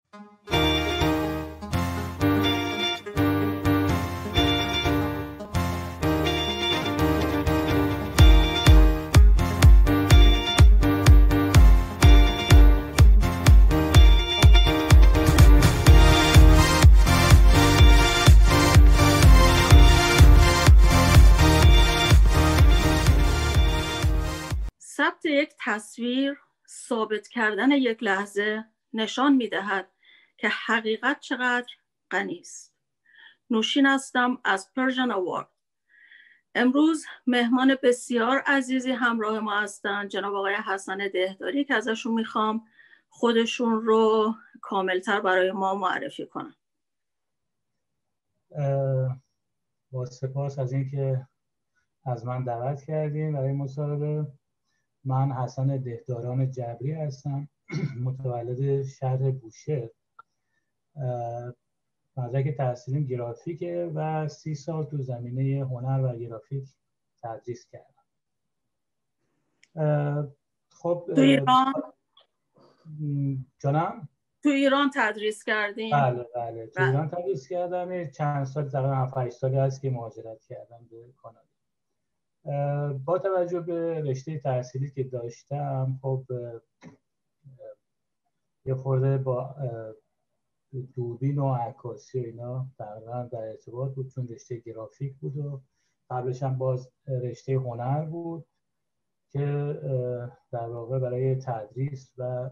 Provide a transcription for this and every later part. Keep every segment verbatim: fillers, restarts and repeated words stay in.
ثبت یک تصویر، ثابت کردن یک لحظه نشان می‌دهد که حقیقت چقدر غنی است. نوشین هستم از پرژن اوارد. امروز مهمان بسیار عزیزی همراه ما هستند، جناب آقای حسن دهداری، که ازشون میخوام خودشون رو کاملتر برای ما معرفی کنن. با سپاس از اینکه از من دعوت کردیم برای مصاحبه. من حسن دهداران جبری هستم، متولد شهر بوشهر. مدرک تحصیلیم گرافیکه و سی سال تو زمینه هنر و گرافیک تدریس کردم. خب تو ایران؟ جانم؟ تو ایران تدریس کردیم؟ بله بله تو ایران تدریس کردم. چند سال، تقریبا هفت هشت سالی هست که مهاجرت کردم به کانادا. با توجه به رشته تحصیلی که داشتم، خب یه خورده با دوربین و عکاسی و اینا تقریبا در ارتباط بود، چون رشته گرافیک بود و قبلش هم باز رشته هنر بود که در واقع برای تدریس و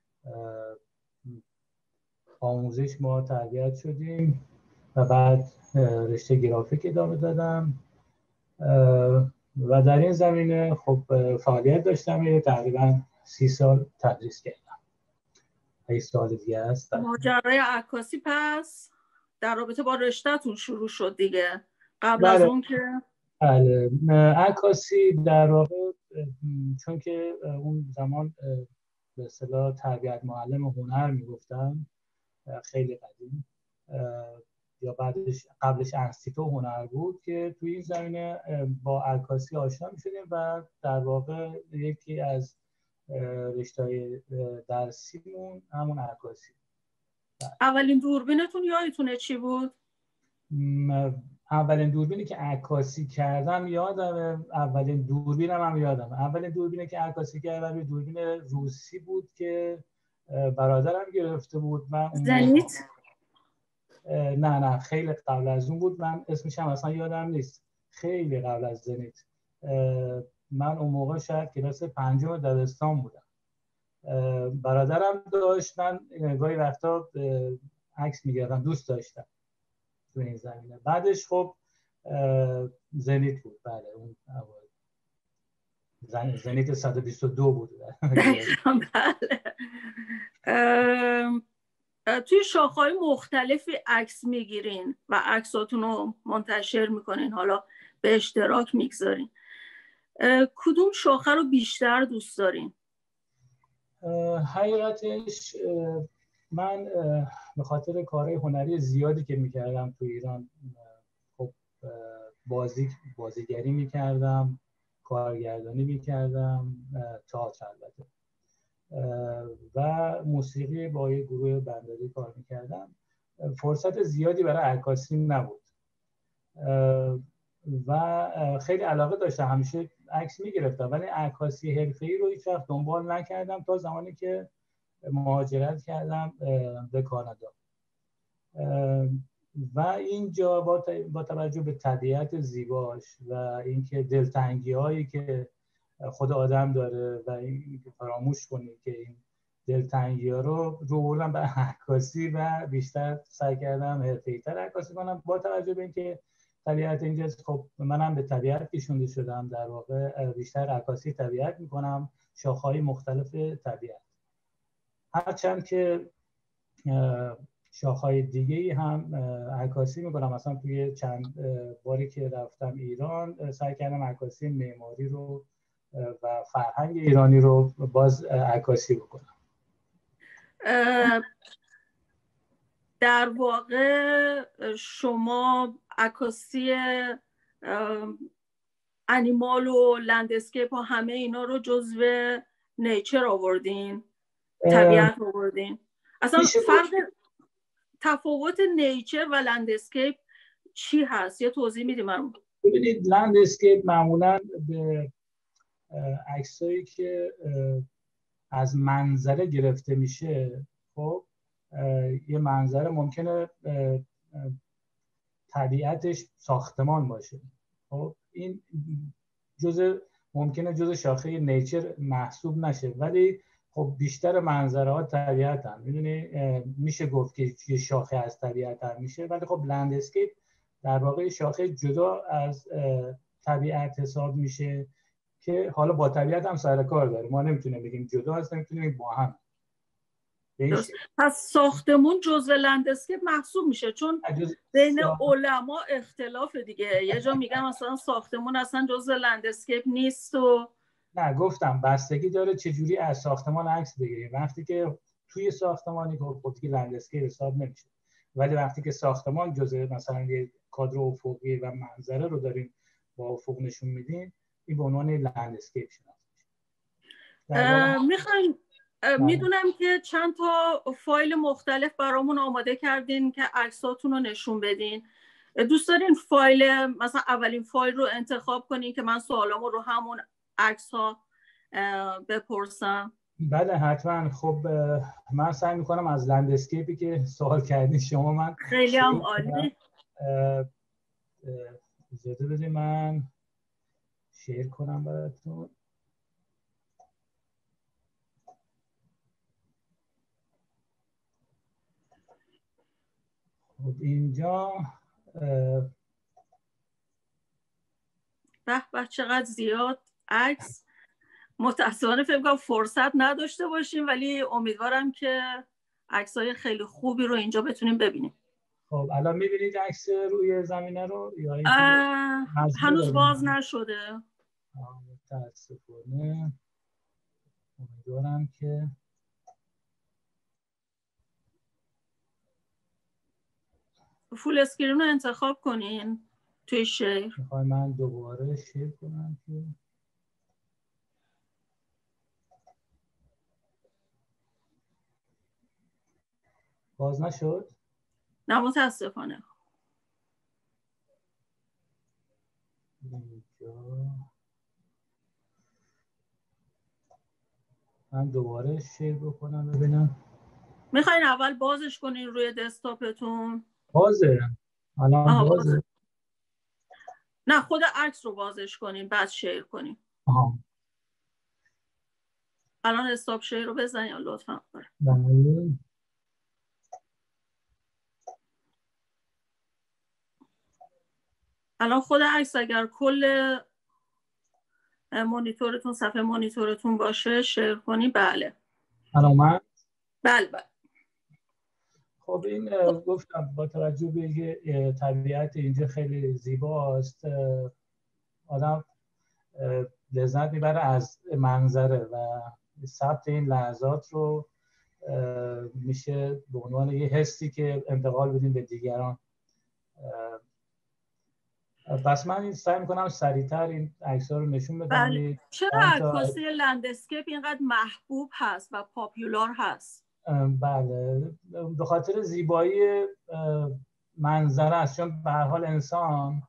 آموزش ما تربیت شدیم و بعد رشته گرافیک ادامه دادم و در این زمینه خب فعالیت داشتم. تقریبا سی سال تدریس کردم. هشت سال دیگه است. ماجرای عکاسی پس در رابطه با رشته‌تون شروع شد دیگه، قبل بله. از اون که بله، عکاسی در واقع چون که اون زمان به اصطلاح تربیت معلم هنر میگفتن، خیلی قدیم، یا بعدش قبلش انستیتو هنر بود که توی این زمینه با عکاسی آشنا می‌شدیم و در واقع یکی از رشته‌های درسیمون همون عکاسی. اولین دوربینتون یادتونه چی بود؟ اولین دوربینی که عکاسی کردم یادم، اولین دوربینم هم یادم. اولین دوربینی که عکاسی کردم یه دوربین روسی بود که برادرم گرفته بود. من زنیت؟ نه نه خیلی قبل از اون بود. من اسمش هم اصلا یادم نیست. خیلی قبل از زنیت. من اون موقع شاید کلاس پنجم دبستان بودم. برادرم داشت، من گاهی وقتا عکس می‌گرفتم، دوست داشتم تو این زمینه. بعدش خب زنیت بود. بله اون زنیت صد و بیست و دو بود. بله. توی شاخه‌های مختلفی عکس میگیرین و عکساتون رو منتشر میکنین، حالا به اشتراک میگذارین. کدوم شاخه رو بیشتر دوست دارین؟ حقیقتش من به خاطر کارهای هنری زیادی که میکردم تو ایران، خب بازی بازیگری میکردم، کارگردانی میکردم، تئاتر البته، و موسیقی با یه گروه بندری کار میکردم. فرصت زیادی برای عکاسی نبود و خیلی علاقه داشتم، همیشه عکس میگرفتم، ولی عکاسی حرفه‌ای رو هیچ وقت دنبال نکردم تا زمانی که مهاجرت کردم به کانادا. و اینجا با توجه به طبیعت زیباش و اینکه دلتنگی هایی که خود آدم داره و اینکه فراموش کنی که این دلتنگی ها رو رو بردم به عکاسی و بیشتر سعی کردم حرفه‌ای‌تر عکاسی کنم. با توجه به اینکه طبیعت اینجا، خب منم به طبیعت کشونده شدم، در واقع بیشتر عکاسی طبیعت میکنم، شاخه‌های مختلف طبیعت. هرچند که شاخه‌های دیگه‌ای هم عکاسی میکنم. مثلا توی چند باری که رفتم ایران سعی کردم عکاسی معماری رو و فرهنگ ایرانی رو باز عکاسی بکنم. در واقع شما عکاسی انیمال و لندسکیپ و همه اینا رو جزو نیچر آوردین، طبیعت آوردین. اصلا فرق تفاوت نیچر و لندسکیپ چی هست؟ یه توضیح میدیم من. ببینید لندسکیپ معمولا به عکسایی که از منظره گرفته میشه، خب یه منظره ممکنه طبیعتش ساختمان باشه، خب این جزء ممکنه جزء شاخه نیچر محسوب نشه، ولی خب بیشتر منظره ها طبیعت هم میدونی، میشه گفت که یه شاخه از طبیعت هم میشه، ولی خب لندسکیپ در واقع شاخه جدا از طبیعت حساب میشه که حالا با طبیعت هم سر کار داره. ما نمیتونیم بگیم جدا هست، نمیتونیم با هم. پس ساختمون جزء لندسکیپ محسوب میشه، چون بین علما اختلاف دیگه. یه جا میگن مثلا ساختمون اصلا جزء لندسکیپ نیست و نه، گفتم بستگی داره چجوری از ساختمان عکس بگیریم. وقتی که توی ساختمانی که خود که لندسکیپ حساب نمیشه، ولی وقتی که ساختمان جزء مثلا یه کادر افقی و منظره رو داریم با افق نشون میدیم، این به عنوان لندسکیپ شناخته میشه. میخوایم میدونم که چند تا فایل مختلف برامون آماده کردین که عکساتون رو نشون بدین. دوست دارین فایل مثلا اولین فایل رو انتخاب کنین که من سوالامو رو همون عکس ها بپرسم؟ بله حتما. خب من سعی میکنم از لندسکیپی که سوال کردین شما من خیلی هم عالی. اجازه بدید من شیر کنم براتون. خب اینجا به به چقدر زیاد عکس. متاسفانه فکر کنم فرصت نداشته باشیم، ولی امیدوارم که عکسای خیلی خوبی رو اینجا بتونیم ببینیم. خب الان میبینید عکس روی زمینه رو یا اینکه هنوز باز نشده؟ متاسفانه. امیدوارم که فول اسکرین رو انتخاب کنین توی شیر. میخوای من دوباره شیر کنم که باز نشد؟ نه متاسفانه. اینجا من دوباره شیر بکنم ببینم. میخواین اول بازش کنین روی دسکتاپتون؟ بازه الان بازه. بازه. نه خود عکس رو بازش کنین بعد شیر کنین. آها. الان استاپ شیر رو بزنین لطفا. بله. الان خود عکس اگر کل مانیتورتون صفحه مانیتورتون باشه شیر کنی. بله الان من بله بله. خب این گفتم با توجه به اینکه طبیعت اینجا خیلی زیباست، آدم لذت میبره از منظره و ثبت این لحظات رو میشه به عنوان یه حسی که انتقال بدیم به دیگران. بس من سعی میکنم سریعتر این عکس‌ها رو نشون بدم. بله. چرا عکاسی لندسکیپ اینقدر محبوب هست و پاپولار هست؟ بله به خاطر زیبایی منظره است، چون به هر حال انسان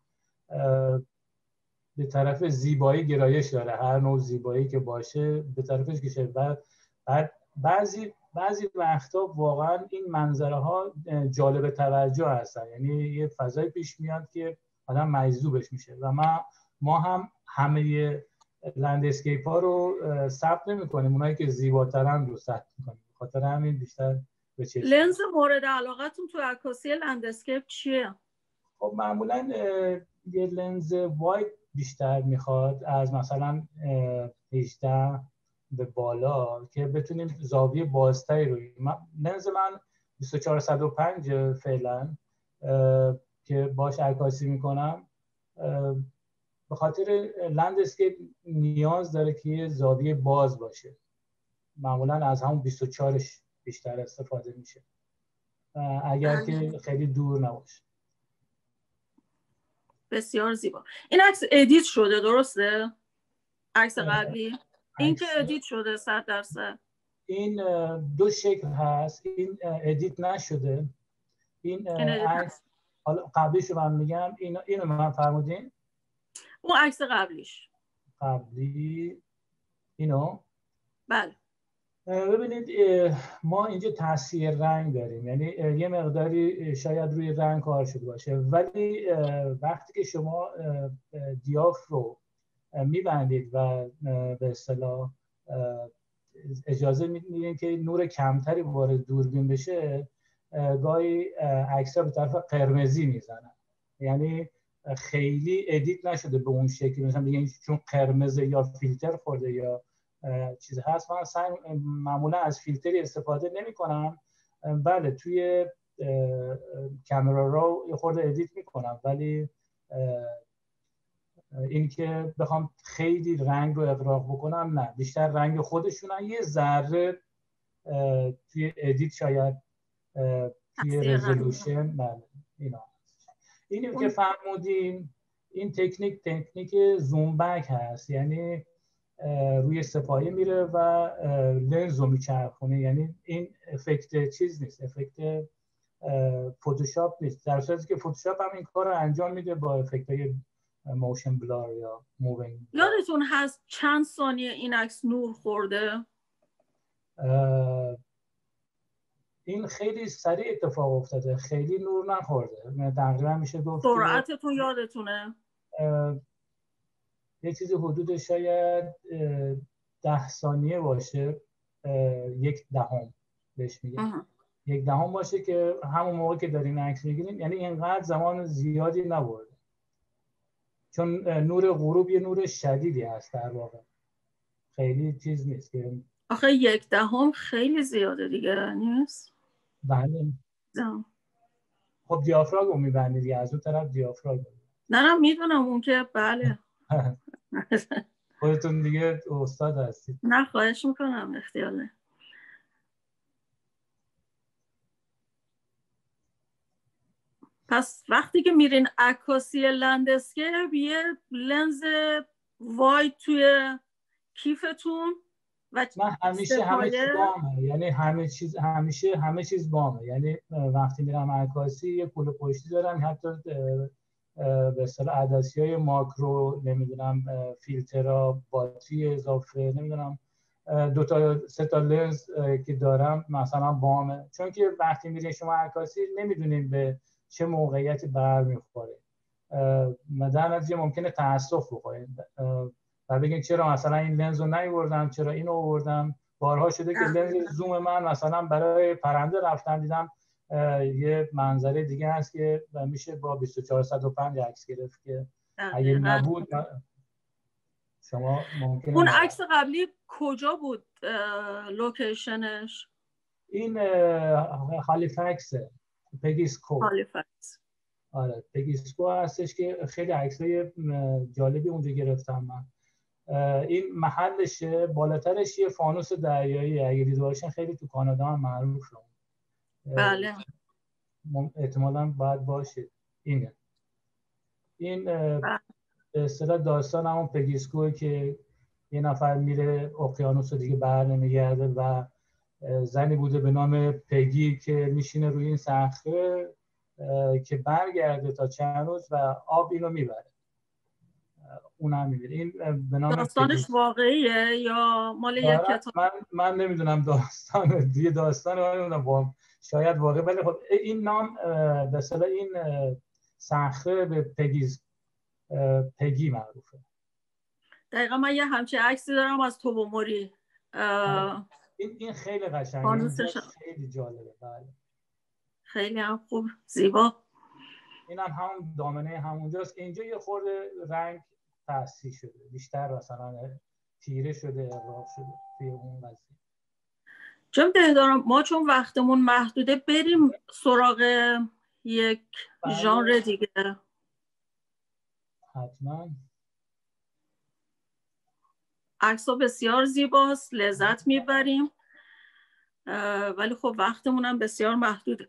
به طرف زیبایی گرایش داره، هر نوع زیبایی که باشه به طرفش کشه. بعد بعد بعضی بعضی وقتا واقعا این منظره ها جالب توجه هستن، یعنی یه فضای پیش میاد که آدم مجذوبش میشه و ما ما هم همه لندسکیپ ها رو ثبت نمی‌کنیم، اونایی که زیباترن رو ثبت می‌کنیم. به خاطر همین بیشتر به چشم. لنز مورد علاقتون تو عکاسی لندسکیپ چیه؟ خب معمولا یه لنز واید بیشتر میخواد، از مثلا هجده به بالا که بتونیم زاویه بازتری روی. لنز من بیست و چهار صد و پنج فعلا که باش عکاسی میکنم، به خاطر لندسکیپ نیاز داره که یه زاویه باز باشه، معمولا از همون بیست و چهارش بیشتر استفاده میشه اگر که خیلی دور نباشه. بسیار زیبا. این عکس ادیت شده درسته؟ عکس قبلی این که ادیت شده صد درصد. این دو شکل هست. این ادیت نشده، این عکس حالا قبلیشو من میگم، این اینو من فرمودین، اون عکس قبلیش قبلی اینو. بله ببینید ما اینجا تاثیر رنگ داریم، یعنی یه مقداری شاید روی رنگ کار شده باشه، ولی وقتی که شما دیافر رو میبندید و به اصطلاح اجازه میدین که نور کمتری وارد دوربین بشه، گاهی عکس‌ها به طرف قرمزی میزنن، یعنی خیلی ادیت نشده به اون شکلی، مثلا بگین چون قرمزه یا فیلتر خورده یا چیز هست. من سعی معمولا از فیلتری استفاده نمی کنم. بله توی کامرا رو یه خورده ادیت میکنم، ولی این که بخوام خیلی رنگ رو اغراق بکنم نه، بیشتر رنگ خودشونن، یه ذره توی ادیت شاید توی رزولوشن. بله اینا اینی که فرمودین، این تکنیک تکنیک زوم بک هست، یعنی روی سپایه میره و لنز رو میچرخونه، یعنی این افکت چیز نیست، افکت فتوشاپ نیست، در صورتی که فتوشاپ هم این کار رو انجام میده با افکت‌های موشن بلار یا مووینگ. یادتون هست چند ثانیه این عکس نور خورده؟ این خیلی سریع اتفاق افتاده، خیلی نور نخورده، تقریبا میشه گفت سرعتتون یادتونه؟ یه چیزی حدود شاید ده ثانیه باشه، یک دهم بهش میگم، یک دهم باشه که همون موقع که دارین عکس میگیرین، یعنی اینقدر زمان زیادی نبرده، چون نور غروب یه نور شدیدی هست در واقع، خیلی چیز نیست که آخه یک دهم خیلی زیاده دیگه نیست؟ بله. خب دیافراگم رو میبندید دیگه، از اون طرف دیافراگم. نه نه میدونم اون که بله. خودتون دیگه استاد هستید. نه خواهش میکنم، اختیاره. پس وقتی که میرین عکاسی لندسکیپ، یه لنز واید توی کیفتون و من همیشه همه چیز بامه، یعنی همه چیز همیشه همه چیز بامه، یعنی وقتی میرم عکاسی یه کوله پشتی دارم، حتی به اصطلاح عدسی‌های ماکرو، نمیدونم فیلترها، باتری اضافه، نمیدونم دو تا سه تا لنز که دارم مثلا بامه، چون که وقتی میرین شما عکاسی نمیدونین به چه موقعیتی برمیخوره، در نتیجه ممکنه تأسف بخورید و بگین چرا مثلا این لنز رو نیاوردم، چرا اینو آوردم. بارها شده که لنز زوم من مثلا برای پرنده رفتم، دیدم یه منظره دیگه هست که میشه با بیست و چهار صد و پنج عکس گرفت که اگه نبود شما ممکنه. اون عکس قبلی کجا بود لوکیشنش؟ این هالیفکسه، پگیسکو. هالیفکس. آره پگیسکو هستش که خیلی عکسای جالبی اونجا گرفتم من. این محلشه، بالاترش یه فانوس دریایی، اگه دیده باشین خیلی تو کانادا هم معروفه. بله احتمالاً باید باشه. اینه این به اصطلاح داستان همون پگیسکوه که یه نفر میره اقیانوس رو دیگه بر نمیگرده و زنی بوده به نام پگی که میشینه روی این صخره که برگرده تا چند روز و آب اینو میبره، اون هم میبره. این به نام داستانش پگی. واقعیه یا مال یک کتاب؟ من من نمیدونم داستان دیگه، داستان من نمیدونم، شاید واقعی، ولی خب این نام به اصطلاح این صخره به پگیز پگی معروفه. دقیقا من یه همچه عکسی دارم از توبوموری. این این خیلی قشنگه، خیلی جالبه. بله خیلی هم خوب، زیبا. این هم همون دامنه همونجاست. اینجا یه خورده رنگ تصحیح شده، بیشتر مثلا تیره شده، اغراق شده توی اون قضیه. چون دهدارم ما چون وقتمون محدوده، بریم سراغ یک ژانر دیگه. حتما. عکس‌ها بسیار زیباست، لذت میبریم، ولی خب وقتمون هم بسیار محدوده.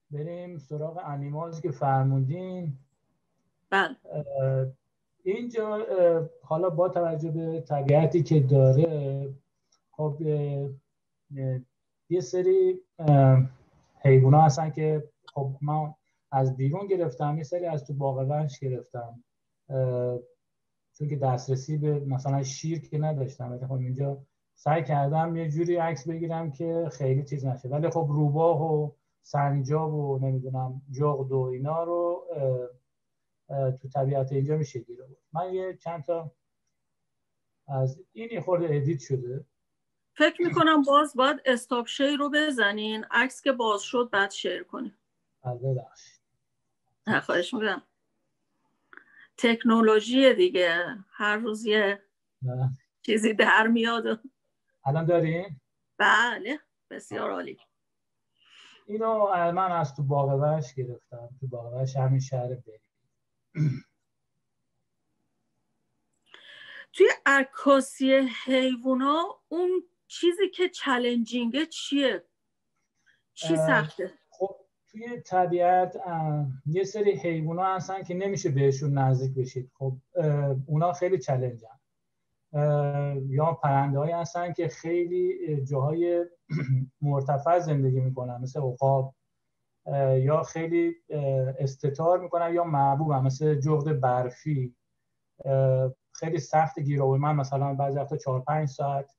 بریم سراغ انیمالز که فرمودین. بله. اینجا حالا با توجه به طبیعتی که داره، خب یه سری حیوونا هستن که خب من از بیرون گرفتم، یه سری از تو باغ وحش گرفتم، چون که دسترسی به مثلا شیر که نداشتم، ولی خب اینجا سعی کردم یه جوری عکس بگیرم که خیلی چیز نشه. ولی خب روباه و سنجاب و نمیدونم جغد و اینا رو تو طبیعت اینجا میشه گیر آورد. من یه چند تا از این یه خورده ادیت شده. فکر میکنم باز باید استاپ شیر رو بزنین، عکس که باز شد بعد شیر کنین. بله بخشید. نه خواهش میکنم. تکنولوژی دیگه هر روز یه نه. چیزی در میاد. الان دارین؟ بله بسیار عالی. اینو من از تو باغ وحش گرفتم، تو باغ وحش همین شهر بری. توی عکاسی حیوونا اون چیزی که چالنجینگه چیه؟ چی سخته؟ خب توی طبیعت یه سری حیوونا هستن که نمیشه بهشون نزدیک بشید. خب اونا خیلی چالنجن. یا پرنده هایی هستن که خیلی جاهای مرتفع زندگی میکنن مثل عقاب، یا خیلی استتار میکنن یا محبوبن مثل جغد برفی. خیلی سخت گیر آوری. من مثلا بعضی وقتا چهار پنج ساعت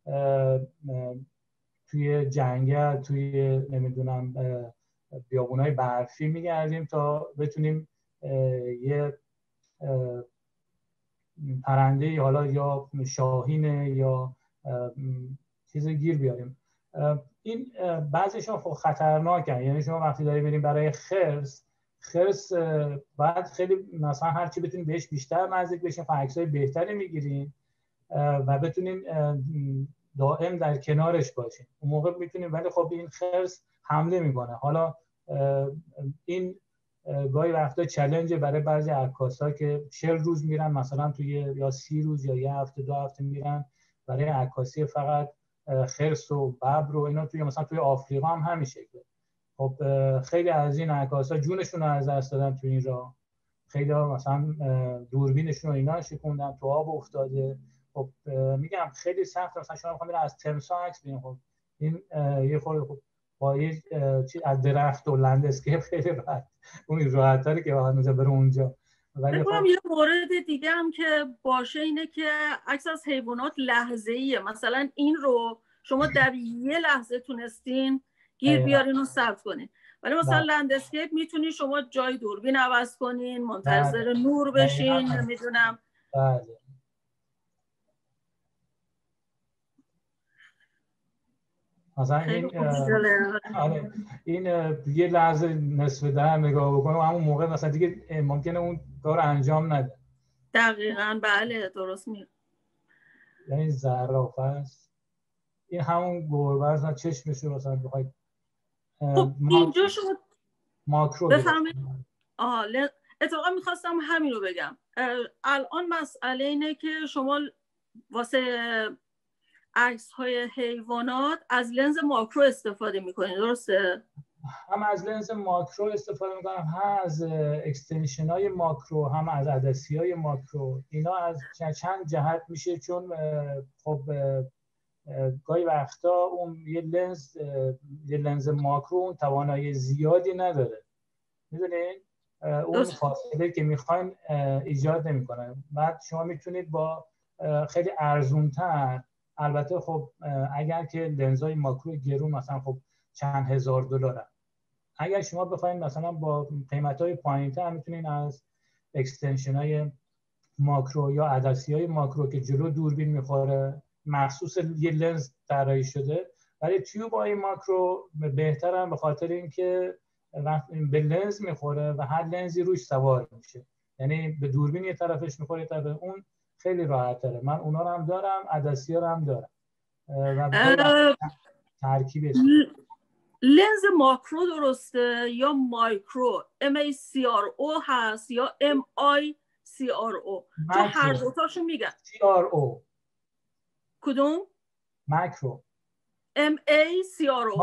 توی جنگل، توی نمیدونم بیابونای برفی میگردیم تا بتونیم یه پرنده حالا یا شاهینه یا چیز گیر بیاریم. این بعضیشون خب خطرناکن، یعنی شما وقتی داری بریم برای خرس، خرس باید خیلی مثلا هر چی بتونیم بهش بیشتر نزدیک بشیم، عکسای بهتری میگیریم و بتونیم دائم در کنارش باشیم، اون موقع میتونیم. ولی خب این خرس حمله میکنه. حالا این گاهی وقتا چالش برای بعضی عکاسا که چهل روز میرن مثلا توی یا سی روز یا یه هفته دو هفته میرن برای عکاسی فقط خرس و ببر و اینا. توی مثلا توی آفریقا هم همین شکله. خب خیلی از این عکاسا جونشون رو از دست دادن تو این راه. خیلی ها مثلا دوربینشون رو اینا شکوندن، تو آب افتاده. خب میگم خیلی سخت. مثلا شما میخوام از تمساح عکس بگیریم، خب این یه خورده خب با یه چیز از درخت و لندسکیپ خیلی راحت، اون راحت‌تره که واقعا مثلا بره اونجا. ولی خب یه مورد دیگه هم که باشه اینه که عکس از حیوانات لحظه‌ایه. مثلا این رو شما در یه لحظه تونستین گیر بیارین و ثبت کنین، ولی مثلا لندسکیپ میتونین شما جای دوربین عوض کنین، منتظر نور بشین، نمیدونم. بله. مثلا این آره این یه لحظه نصف در نگاه بکنه و همون موقع مثلا دیگه ممکنه اون کار انجام نده. دقیقاً بله درست میگه. یعنی زرافه است. این همون گربه است، چشمش رو مثلا بخواید خب اینجا شما ماکرو بفهمید. آه اتفاقا میخواستم همین رو بگم. الان مسئله اینه که شما واسه عکس های حیوانات از لنز ماکرو استفاده میکنید، درسته؟ هم از لنز ماکرو استفاده میکنم، هم از اکستنشن های ماکرو، هم از عدسی های ماکرو. اینا از چند جهت میشه، چون خب گاهی وقتا اون یه لنز یه لنز ماکرو اون توانایی زیادی نداره، میدونید اون فاصله که میخواین ایجاد نمیکنه. بعد شما میتونید با خیلی ارزونتر، البته خب اگر که لنزهای ماکرو گرون مثلا خب چند هزار دلاره، اگر شما بخواید مثلا با قیمت‌های پایین‌تر میتونین از اکستنشن‌های ماکرو یا عدسی‌های ماکرو که جلو دوربین میخوره مخصوص یه لنز طراحی شده، ولی تیوب‌های ماکرو بهترن به خاطر اینکه وقتی به لنز میخوره و هر لنزی روش سوار میشه، یعنی به دوربین یه طرفش میخوره یه طرف، اون خیلی راحت تره. من اونا رو هم دارم، عدسی‌ها رو هم دارم و ترکیب لنز ماکرو درسته یا مایکرو؟ ام ای سی آر او هست یا ام آی سی آر او؟ چون هر دوتاشو میگن سی آر او. کدوم؟ ماکرو. ام ای سی آر او.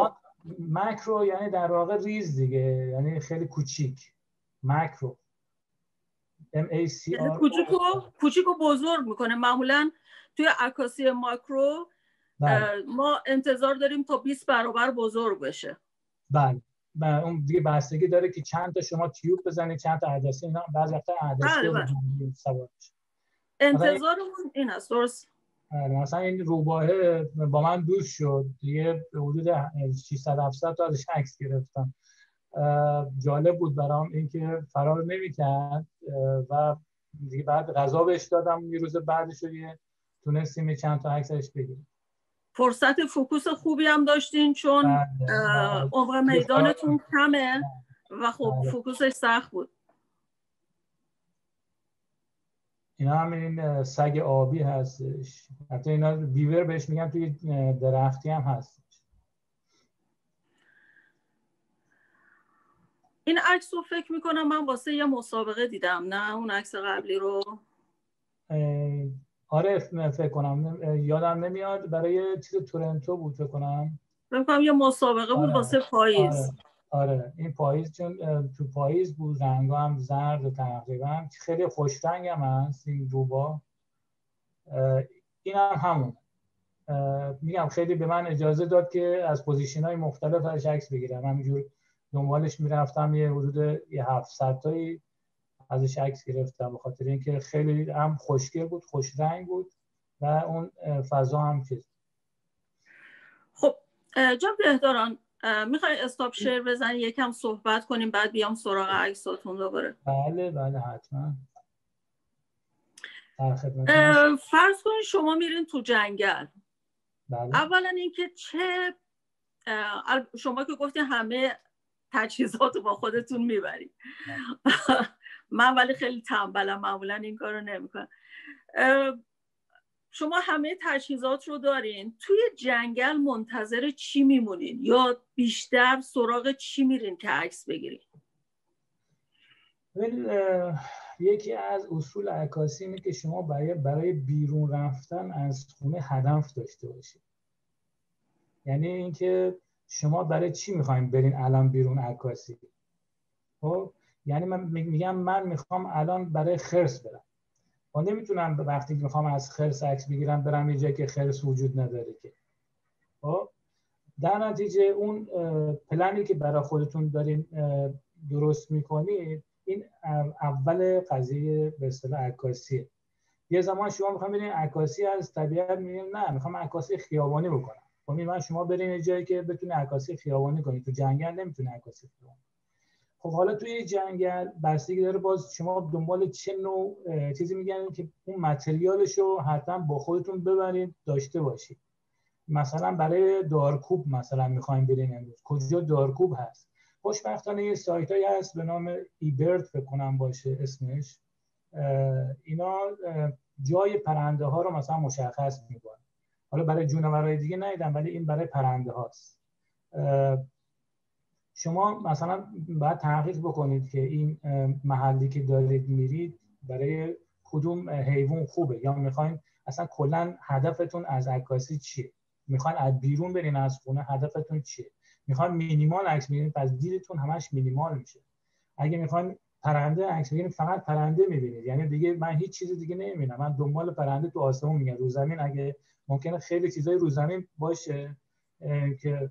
ماکرو یعنی در واقع ریز دیگه، یعنی خیلی کوچیک. ماکرو ام ای سی یعنی آر کوچیکو کوچیکو بزرگ میکنه. معمولا توی عکاسی ماکرو ما انتظار داریم تا بیست برابر بزرگ بشه. بله. و اون دیگه بستگی داره که چند تا شما تیوب بزنید، چند تا عدسه، اینا بعضی وقتا عدسه رو بزنید سوار بشه. انتظارمون این است. درست. مثلا این روباهه با من دوست شد دیگه، حدود ششصد هفتصد تا ازش عکس گرفتم. جالب بود برام اینکه فرار نمی‌کرد و دیگه بعد غذا بهش دادم، یه روز بعدش دیگه تونستیم چند تا عکسش بگیریم. فرصت فوکوس خوبی هم داشتین چون عمق میدانتون کمه و خب فوکوسش سخت بود. اینا هم این سگ آبی هستش، حتی اینا بیور بهش میگن، توی درختی هم هستش. این عکس رو فکر میکنم من واسه یه مسابقه دیدم، نه اون عکس قبلی رو؟ آره فکر کنم، یادم نمیاد، برای چیز تورنتو بود فکر کنم. فکر کنم یه مسابقه بود. آره. واسه پاییز. آره. آره این پاییز، چون تو پاییز بود، رنگا هم زرد تقریبا، خیلی خوش رنگ هم هست این روبا. این هم همون. میگم خیلی به من اجازه داد که از پوزیشن های مختلف ازش عکس بگیرم. همینجور دنبالش میرفتم، یه حدود یه هفتصد تایی ازش عکس گرفتم، به خاطر اینکه خیلی هم خوشگل بود، خوش رنگ بود و اون فضا هم چیز. خب جناب بهداران، میخوای استاپ شیر بزنی یکم صحبت کنیم بعد بیام سراغ عکساتون دوباره؟ بله بله حتما. فرض کنید شما میرین تو جنگل. بله. اولا اینکه چه شما که گفتین همه تجهیزات رو با خودتون میبرید. من ولی خیلی تنبلم، معمولا این کارو نمیکنم. شما همه تجهیزات رو دارین، توی جنگل منتظر چی میمونین یا بیشتر سراغ چی میرین که عکس بگیرین؟ یکی از اصول عکاسی اینه که شما برای برای بیرون رفتن از خونه هدف داشته باشید. یعنی اینکه شما برای چی میخواین برین الان بیرون عکاسی؟ خب یعنی من میگم من میخوام الان برای خرس برم. من نمیتونم وقتی میخوام از خرس عکس بگیرم برم یه جایی که خرس وجود نداره که. خب در نتیجه اون پلنی که برای خودتون دارین درست میکنید، این اول قضیه به اصطلاح عکاسیه. یه زمان شما میخوام برین عکاسی از طبیعت، میگین نه میخوام عکاسی خیابانی بکنم. خب من شما برین یه جایی که بتونه عکاسی خیابانی کنید، تو جنگل نمیتونه عکاسی خیابانی. خب حالا توی جنگل بستگی داره باز شما دنبال چه نوع چیزی میگن که اون متریالش رو حتما با خودتون ببرید داشته باشید. مثلا برای دارکوب مثلا میخوایم برین امروز، کجا دارکوب هست؟ خوشبختانه یه سایتایی هست به نام ایبرد فکر کنم باشه اسمش. اینا جای پرنده ها رو مثلا مشخص میکنه. حالا برای جونورهای دیگه ندیدم ولی این برای پرنده هاست. شما مثلا باید تحقیق بکنید که این محلی که دارید میرید برای کدوم حیوان خوبه، یا میخواین اصلا کلا هدفتون از عکاسی چیه؟ میخواین از بیرون برین از خونه، هدفتون چیه؟ میخواین مینیمال عکس بگیرید پس دیدتون همش مینیمال میشه. اگه میخواین پرنده عکس بگیرید فقط پرنده میبینید، یعنی دیگه من هیچ چیز دیگه نمیبینم، من دنبال پرنده تو آسمون میگردم. رو زمین اگه ممکنه خیلی چیزای رو زمین باشه که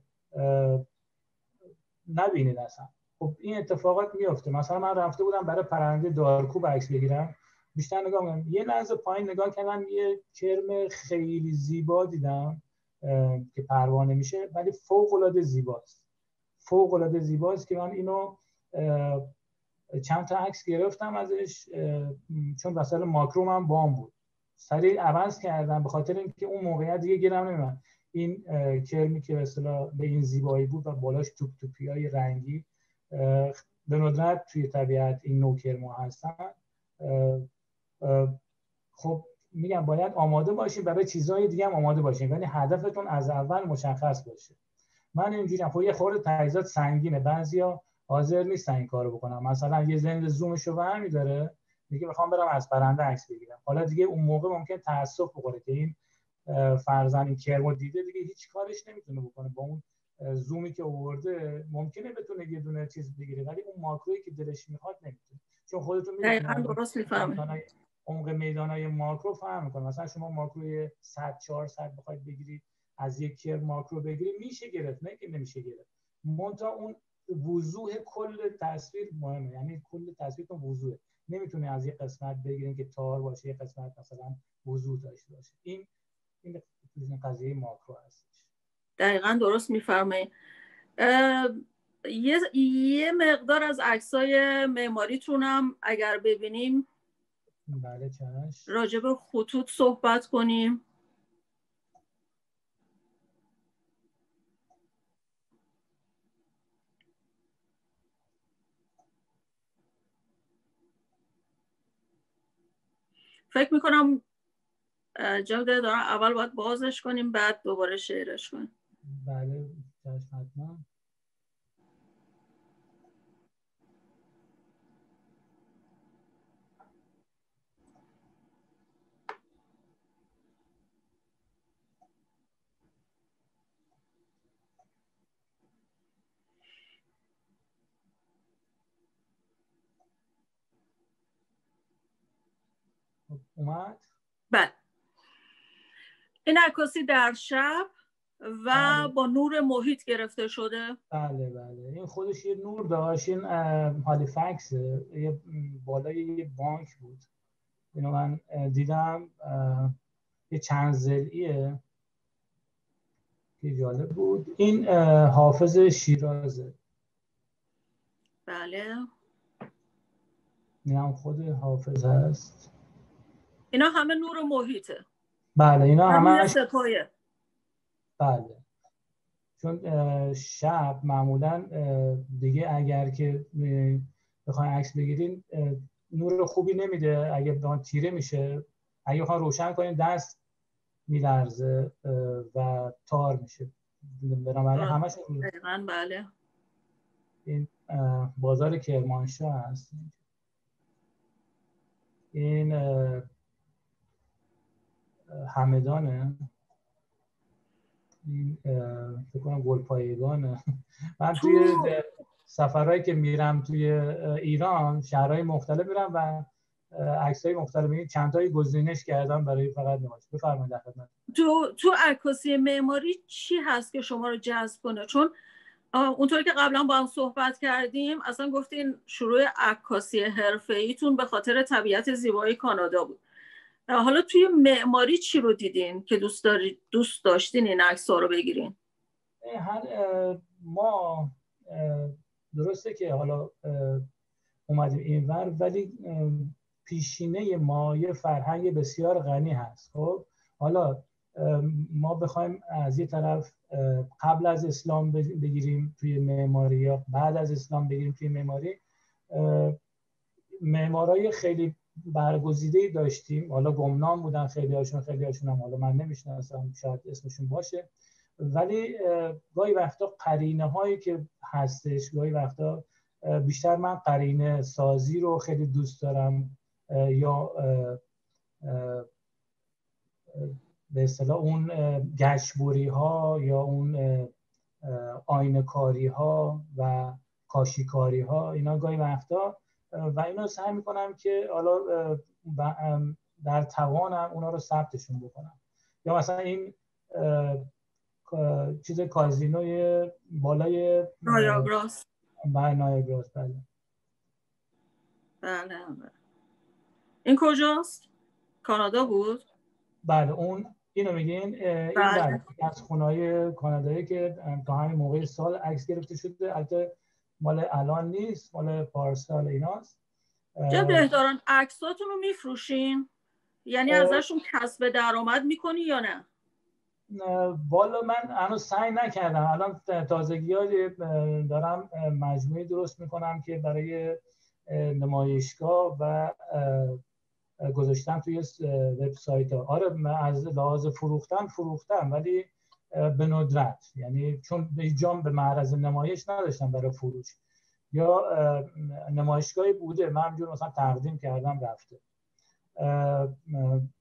نبینید اصلا. خب این اتفاقات میفته. مثلا من رفته بودم برای پرنده دارکوب عکس بگیرم، بیشتر نگاه می‌کردم، یه لحظه پایین نگاه کردم یه کرم خیلی زیبا دیدم که پروانه میشه ولی فوق العاده زیباست. فوق العاده زیباست که من اینو چند تا عکس گرفتم ازش، چون وسایل ماکرو من بام بود، سریع عوض کردم به خاطر اینکه اون موقعیت دیگه گیرم نمیاد. این کرمی که به اصطلاح به این زیبایی بود و بالاش توپ توپیای رنگی، به ندرت توی طبیعت این نوع کرم‌ها هستن. خب میگم باید آماده باشین برای چیزهای دیگه هم آماده باشین، ولی هدفتون از اول مشخص باشه. من اینجوریام، خب یه خورده تجهیزات سنگینه، بعضیا حاضر نیستن این کارو بکنن. مثلا یه زنده زومشو برمی داره میگه میخوام برم از پرنده عکس بگیرم. حالا دیگه اون موقع ممکن تاسف بخوره که این فرزن این کرمو دیده دیگه هیچ کارش نمیتونه بکنه با اون زومی که آورده ممکنه بتونه یه دونه چیز بگیره، ولی اون ماکرویی که دلش میخواد نمیتونه، چون خودتون میدونید دقیقاً درست میفهمه. عمق میدانای ماکرو فهم میکنه. مثلا شما ماکروی صد چهارصد بخواید بگیرید، از یک کر ماکرو بگیرید میشه گرفت، نه که نمیشه گرفت، منتها اون وضوح کل تصویر مهمه، یعنی کل تصویرتون وضوحه، نمیتونه از یک قسمت بگیرین که تار باشه، یک قسمت مثلا وضوح داشته باشه. این این قضیه ماکرو هستش. دقیقاً درست میفرمایید. یه یه مقدار از عکسای معماریتونم اگر ببینیم. بله چشم. راجع به خطوط صحبت کنیم. فکر میکنم جاده دارم اول باید بازش کنیم بعد دوباره شیرش کنیم. بله چشم حتما. اومد؟ بله. این عکاسی در شب و بله. با نور محیط گرفته شده. بله بله این خودش یه نور داشت. این هالیفکس یه بالای یه بانک بود، اینو من دیدم، یه چند ضلعیه که جالب بود. این حافظ شیرازه. بله این هم خود حافظ هست. اینا همه نور محیطه. بله اینا همه سپایه. بله چون شب معمولا دیگه اگر که بخواین عکس بگیرین نور خوبی نمیده، اگه بخواین تیره میشه، اگه بخواین روشن کنین دست میلرزه و تار میشه. بنابراین همش دقیقاً بله. این بازار کرمانشاه هست. این همدانه. این فکر کنم گلپایگانه. من توی سفرهایی که میرم توی ایران شهرهای مختلف میرم و عکسای مختلف میگم، چند تایی گزینش کردم برای فقط نمایش. بفرمایید در خدمت. تو تو عکاسی معماری چی هست که شما رو جذب کنه؟ چون اونطوری که قبلا با هم صحبت کردیم اصلا گفتین شروع عکاسی حرفه‌ایتون به خاطر طبیعت زیبای کانادا بود. حالا توی معماری چی رو دیدین که دوست دارید دوست داشتین این عکس‌ها رو بگیرین؟ هر ما درسته که حالا اومدیم اینور، ولی پیشینه ما یه فرهنگ بسیار غنی هست. خب حالا ما بخوایم از یه طرف قبل از اسلام بگیریم توی معماری یا بعد از اسلام بگیریم توی معماری، معمارای خیلی برگزیده‌ای داشتیم. حالا گمنام بودن خیلی هاشون، خیلی هاشون هم حالا من نمیشناسم، شاید اسمشون باشه، ولی گاهی وقتا قرینه هایی که هستش، گاهی وقتا بیشتر من قرینه سازی رو خیلی دوست دارم، یا به اصطلاح اون گچبری ها یا اون آینه کاری ها و کاشی کاری ها، اینا گاهی وقتا و اینو سعی میکنم که حالا در توانم اونا رو ثبتشون بکنم. یا مثلا این چیز کازینوی بالای نایاگراس. بله نایاگراس. بله بله این کجاست؟ کانادا بود؟ بله اون اینو میگین. این بله از خونه‌های کانادایی که تا همین موقع سال عکس گرفته شده، البته مال الان نیست، مال پارسال ایناست. چه بهتران عکساتون رو میفروشین؟ یعنی ازشون کسب درآمد میکنی یا نه؟ والا من هنوز سعی نکردم. الان تازگی‌ها دارم مجموعه درست میکنم که برای نمایشگاه و گذاشتم توی وبسایت ها. آره از لحاظ فروختن فروختم ولی به ندرت، یعنی چون به جام به معرض نمایش نداشتم برای فروش، یا نمایشگاهی بوده من همجور مثلا تقدیم کردم رفته.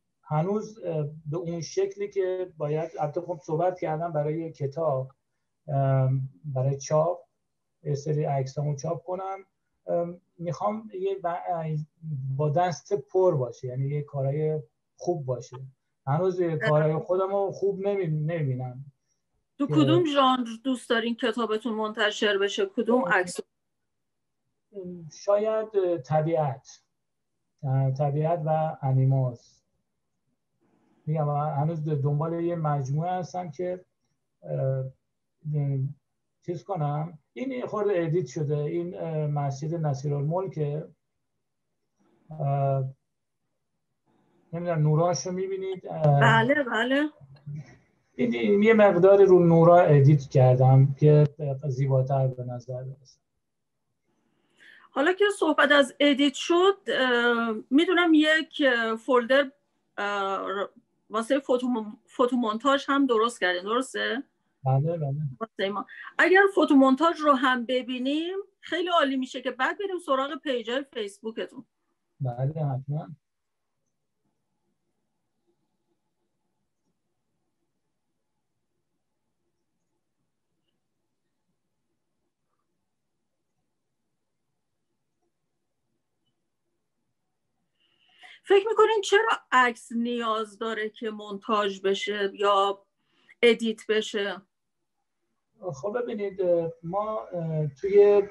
هنوز به اون شکلی که باید. البته خب صحبت کردم برای کتاب برای چاپ یه سری عکسامو چاپ کنم. میخوام یه با دست پر باشه، یعنی یه کارهای خوب باشه. هنوز کارهای خودمو خوب نمیبینم. تو کدوم ژانر دوست دارین کتابتون منتشر بشه؟ کدوم عکس؟ شاید طبیعت طبیعت و انیماس. میگم هنوز دنبال یه مجموعه هستم که چیز کنم. این خورده ادیت شده، این مسجد نصیرالملک، نمیدونم نوراش رو میبینید؟ بله بله. این یه مقدار رو نورا ادیت کردم که زیباتر به نظر برسه. حالا که صحبت از ادیت شد، میدونم یک فولدر واسه فوتو فوتو مونتاژ هم درست کردین، درسته؟ بله بله. ما اگر فوتو مونتاژ رو هم ببینیم خیلی عالی میشه که بعد بریم سراغ پیجای فیسبوکتون. بله حتما. فکر میکنین چرا عکس نیاز داره که مونتاژ بشه یا ادیت بشه؟ خب ببینید، ما توی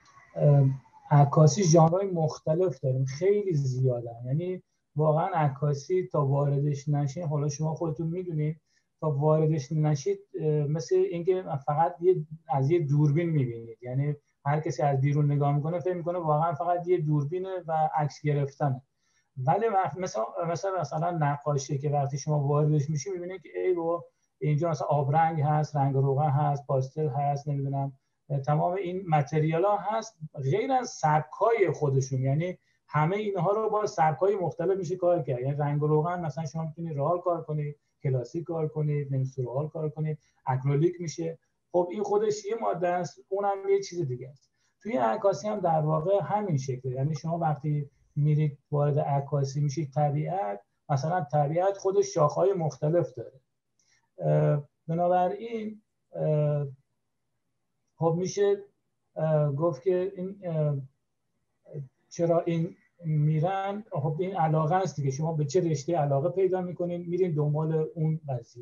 عکاسی ژانرهای مختلف داریم، خیلی زیادن. یعنی واقعا عکاسی تا واردش نشین، حالا شما خودتون میدونید، تا واردش نشید مثل اینکه فقط یه از یه دوربین میبینید. یعنی هر کسی از بیرون نگاه میکنه فکر میکنه واقعا فقط یه دوربینه و عکس گرفتنه. ولی مثلا مثلا مثلا نقاشی که وقتی شما واردش میشی میبینید که ای بابا اینجا مثلا آبرنگ هست، رنگ روغن هست، پاستل هست، نمیدونم تمام این متریال ها هست غیر از سبکای خودشون. یعنی همه اینها رو با سبکای مختلف میشه کار کرد. یعنی رنگ روغن مثلا شما میتونید رئال کار کنید، کلاسیک کار کنید، نمی‌سورئال کار کنید، اکریلیک میشه. خب این خودش یه ماده است، اونم یه چیز دیگه است. توی عکاسی هم در واقع همین شکله. یعنی شما وقتی میرید وارد عکاسی میشید طبیعت، مثلا طبیعت خودش شاخه‌های مختلف داره. بنابراین خب میشه گفت که این چرا این میرن، خب این علاقه است دیگه. شما به چه رشته علاقه پیدا میکنین، میرین دنبال اون قضیه.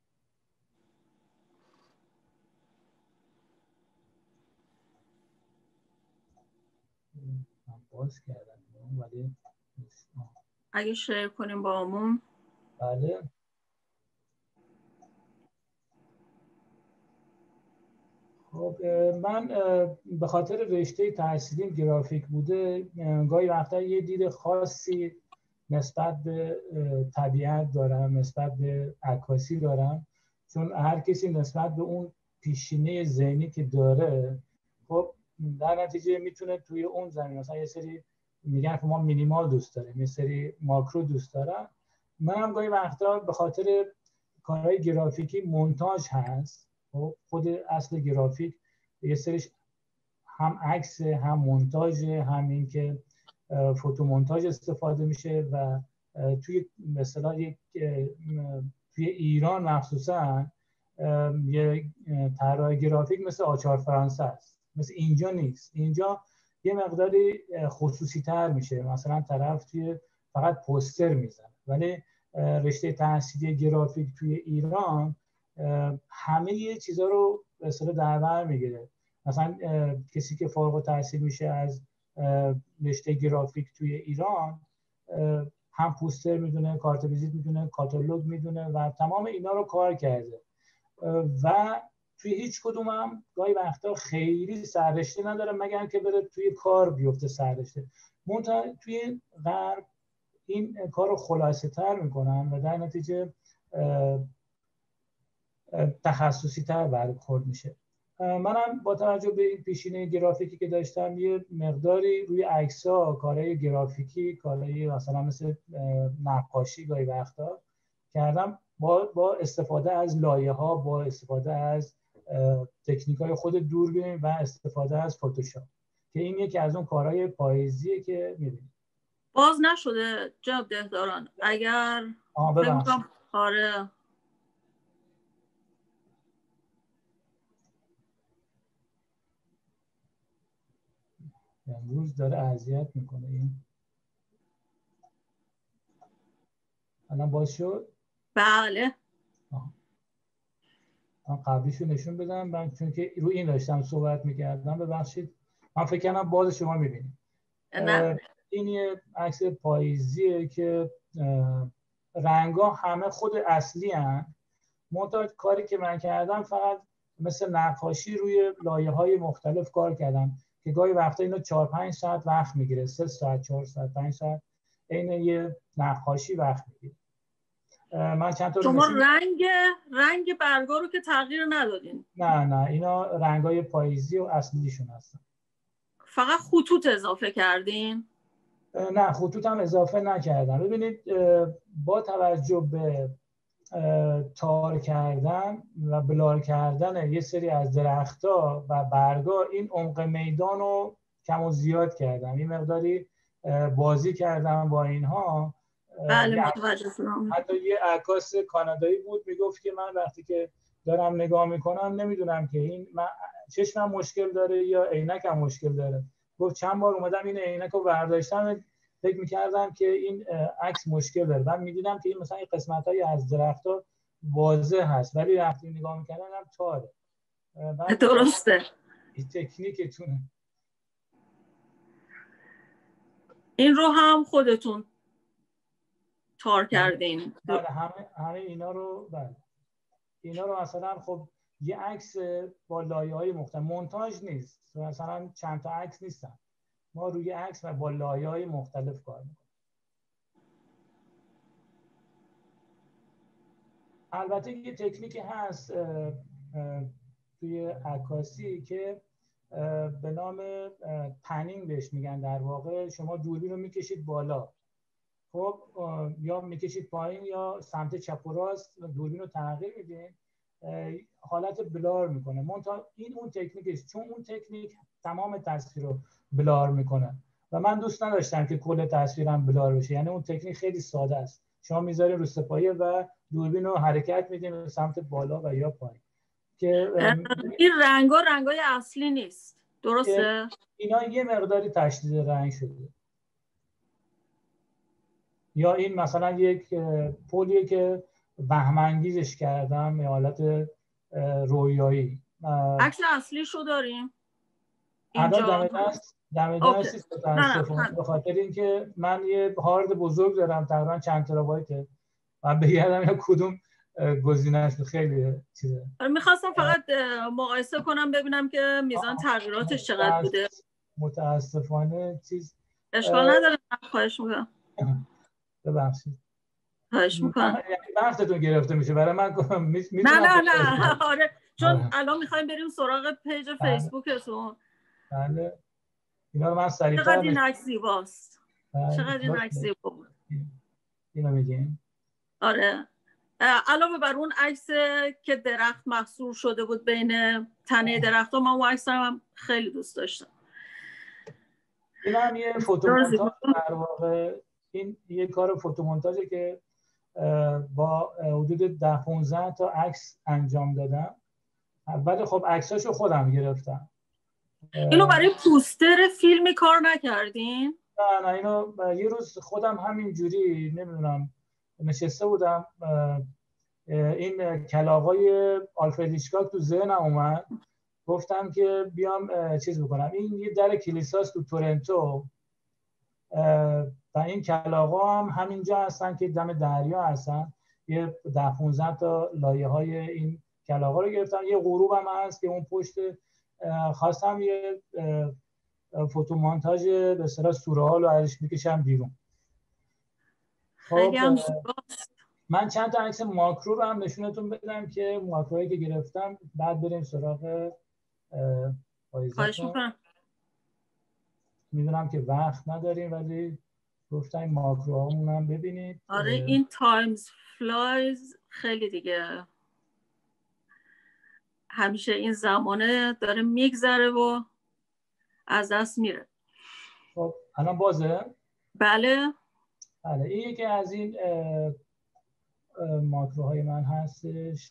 من باز کردم ولی اگه شیر کنیم با همون. بله. خب من به خاطر رشته تحصیلیم گرافیک بوده، گاهی وقتا یه دید خاصی نسبت به طبیعت دارم، نسبت به عکاسی دارم، چون هر کسی نسبت به اون پیشینه ذهنی که داره، خب در نتیجه میتونه توی اون زمین، مثلا یه سری میگن که ما مینیمال دوست داریم، یه سری ماکرو دوست دارم. منم گاهی وقتا به خاطر کارهای گرافیکی مونتاژ هست، خود اصل گرافیک یه سریش هم عکس، هم مونتاژ، هم این که فوتو مونتاژ استفاده میشه و توی مثلا یک توی ایران مخصوصا یه طراح گرافیک مثل آچار فرانسه است، مثل اینجا نیست. اینجا یه مقداری خصوصی تر میشه، مثلا طرف توی فقط پوستر میزنه. ولی رشته تحصیلی گرافیک توی ایران همه یه چیزا رو به اصطلاح در بر میگیره. مثلا کسی که فارغ التحصیل میشه از رشته گرافیک توی ایران هم پوستر میدونه، کارت ویزیت میدونه، کاتالوگ میدونه و تمام اینا رو کار کرده و توی هیچ کدوم هم گاهی وقتا خیلی سررشته نداره مگر که بره توی کار بیفته سررشته. منتها توی غرب این کار رو خلاصه تر میکنن و در نتیجه تخصصی تر برخورد میشه. منم با توجه به این پیشینه گرافیکی که داشتم یه مقداری روی عکس‌ها، کارهای گرافیکی، کارهای مثلا مثل نقاشی گاهی وقتا کردم با با استفاده از لایه‌ها، با استفاده از تکنیک‌های خود دوربین و استفاده از فتوشاپ، که این یکی از اون کارهای پاییزیه که می‌بینید. باز نشده جناب دهداران. اگر آه ببخشید. آره امروز داره اذیت میکنه این. الان باز شد؟ بله. آه. من قبلیشو نشون بدم، من چون که رو این داشتم صحبت میکردم، ببخشید. من فکر کنم باز شما میبینید. این یه عکس پاییزیه که رنگا همه خود اصلی هن. منتها کاری که من کردم فقط مثل نقاشی روی لایه‌های مختلف کار کردم که گاهی وقتا اینو چهار پنج ساعت وقت میگیره، سه ساعت، چهار ساعت، پنج ساعت این یه نقاشی وقت میگیره. من چند تا شما رنگ رنگ برگا رو که تغییر ندادین؟ نه نه، اینا رنگای پاییزی و اصلیشون هستن. فقط خطوط اضافه کردین؟ نه، خطوط هم اضافه نکردم. ببینید با توجه به تار کردن و بلار کردن یه سری از درخت‌ها و برگا، این عمق میدان رو کم و زیاد کردم، یه مقداری بازی کردم با اینها. بله متوجه شدم. حتی یه عکاس کانادایی بود میگفت که من وقتی که دارم نگاه میکنم نمیدونم که این من چشمم مشکل داره یا عینکم مشکل داره. گفت چند بار اومدم این عینک رو برداشتم فکر میکردم که این عکس مشکل داره. من میدیدم که این مثلا این قسمت‌های از درخت‌ها واضح هست ولی وقتی نگاه میکردم هم تاره. درسته. این تکنیکتونه. این رو هم خودتون تار کردین؟ بله همه همه اینا رو بله. اینا رو مثلا خب یه عکس با لایه‌های مختلف، مونتاژ نیست، مثلا چند تا عکس نیستن، ما روی عکس و با لایه‌های مختلف کار می‌کنیم. البته یه تکنیکی هست توی عکاسی که به نام پنینگ بهش میگن. در واقع شما دوربین رو میکشید بالا، خب یا میکشید پایین یا سمت چپ و راست دوربین رو تغییر میدین، حالت بلار میکنه. منتها این اون تکنیکش، چون اون تکنیک تمام تصویر رو بلار میکنه و من دوست نداشتم که کل تصویرم بلار بشه. یعنی اون تکنیک خیلی ساده است، شما میذاری رو سپایه و دوربین رو حرکت میدین به سمت بالا و یا پایین. که این رنگا رنگای اصلی نیست، درسته؟ اینا یه مقداری تشدید رنگ شده. یا این مثلا یک پولیه که وهم‌انگیزش کردم به حالت رویایی. عکس اصلیشو داریم الان اینجا؟ دم دست دم دست متاسفانه به خاطر اینکه من یه هارد بزرگ دارم تقریبا چند ترابایته و بگردم اینا کدوم گزینه‌اش خیلی چیزه. میخواستم فقط مقایسه کنم ببینم که میزان تغییراتش چقدر بوده. متاسفانه چیز اشکال نداره. خواهش میکنم. ببخشید. خواهش میکنم. وقتتون گرفته میشه برای من. نه نه نه آره، چون الان میخوایم بریم سراغ پیج فیسبوکتون. بله اینا رو من سریعتر. چقدر این عکس زیباست. چقدر این عکس زیبا بود. اینو میگین؟ آره. علاوه بر اون عکس که درخت محصور شده بود بین تنه درخت‌ها، من اون عکس هم خیلی دوست داشتم. این هم یه فوتومونتاژ در واقع. این یه کار فوتومونتاژه که با حدود ده پانزده تا عکس انجام دادم. ولی خب عکساشو خودم گرفتم. اینو برای پوستر فیلمی کار نکردین؟ نه نه، اینو یه روز خودم همینجوری نمیدونم نشسته بودم، این کلاغای آلفرد هیچکاک تو ذهنم اومد، گفتم که بیام چیز بکنم. این یه در کلیساست تو تورنتو و این کلاغا هم همینجا هستن که دم دریا هستن. یه ده پانزده تا لایه های این کلاغا رو گرفتم. یه غروب هم هست که اون پشت. خواستم یه فوتومونتاژ به اصطلاح سورئال رو ازش میکشم بیرون. خیلی هم من چند تا عکس ماکرو رو هم نشونتون بدم که ماکرویی که گرفتم، بعد بریم سراغ پاییزتون. میدونم که وقت نداریم ولی گفتم این ماکروهامون هم ببینید. آره این تایمز فلایز خیلی دیگه، همیشه این زمانه داره میگذره و از دست میره. خب الان بازه؟ بله بله این یکی از این ماکروهای من هستش.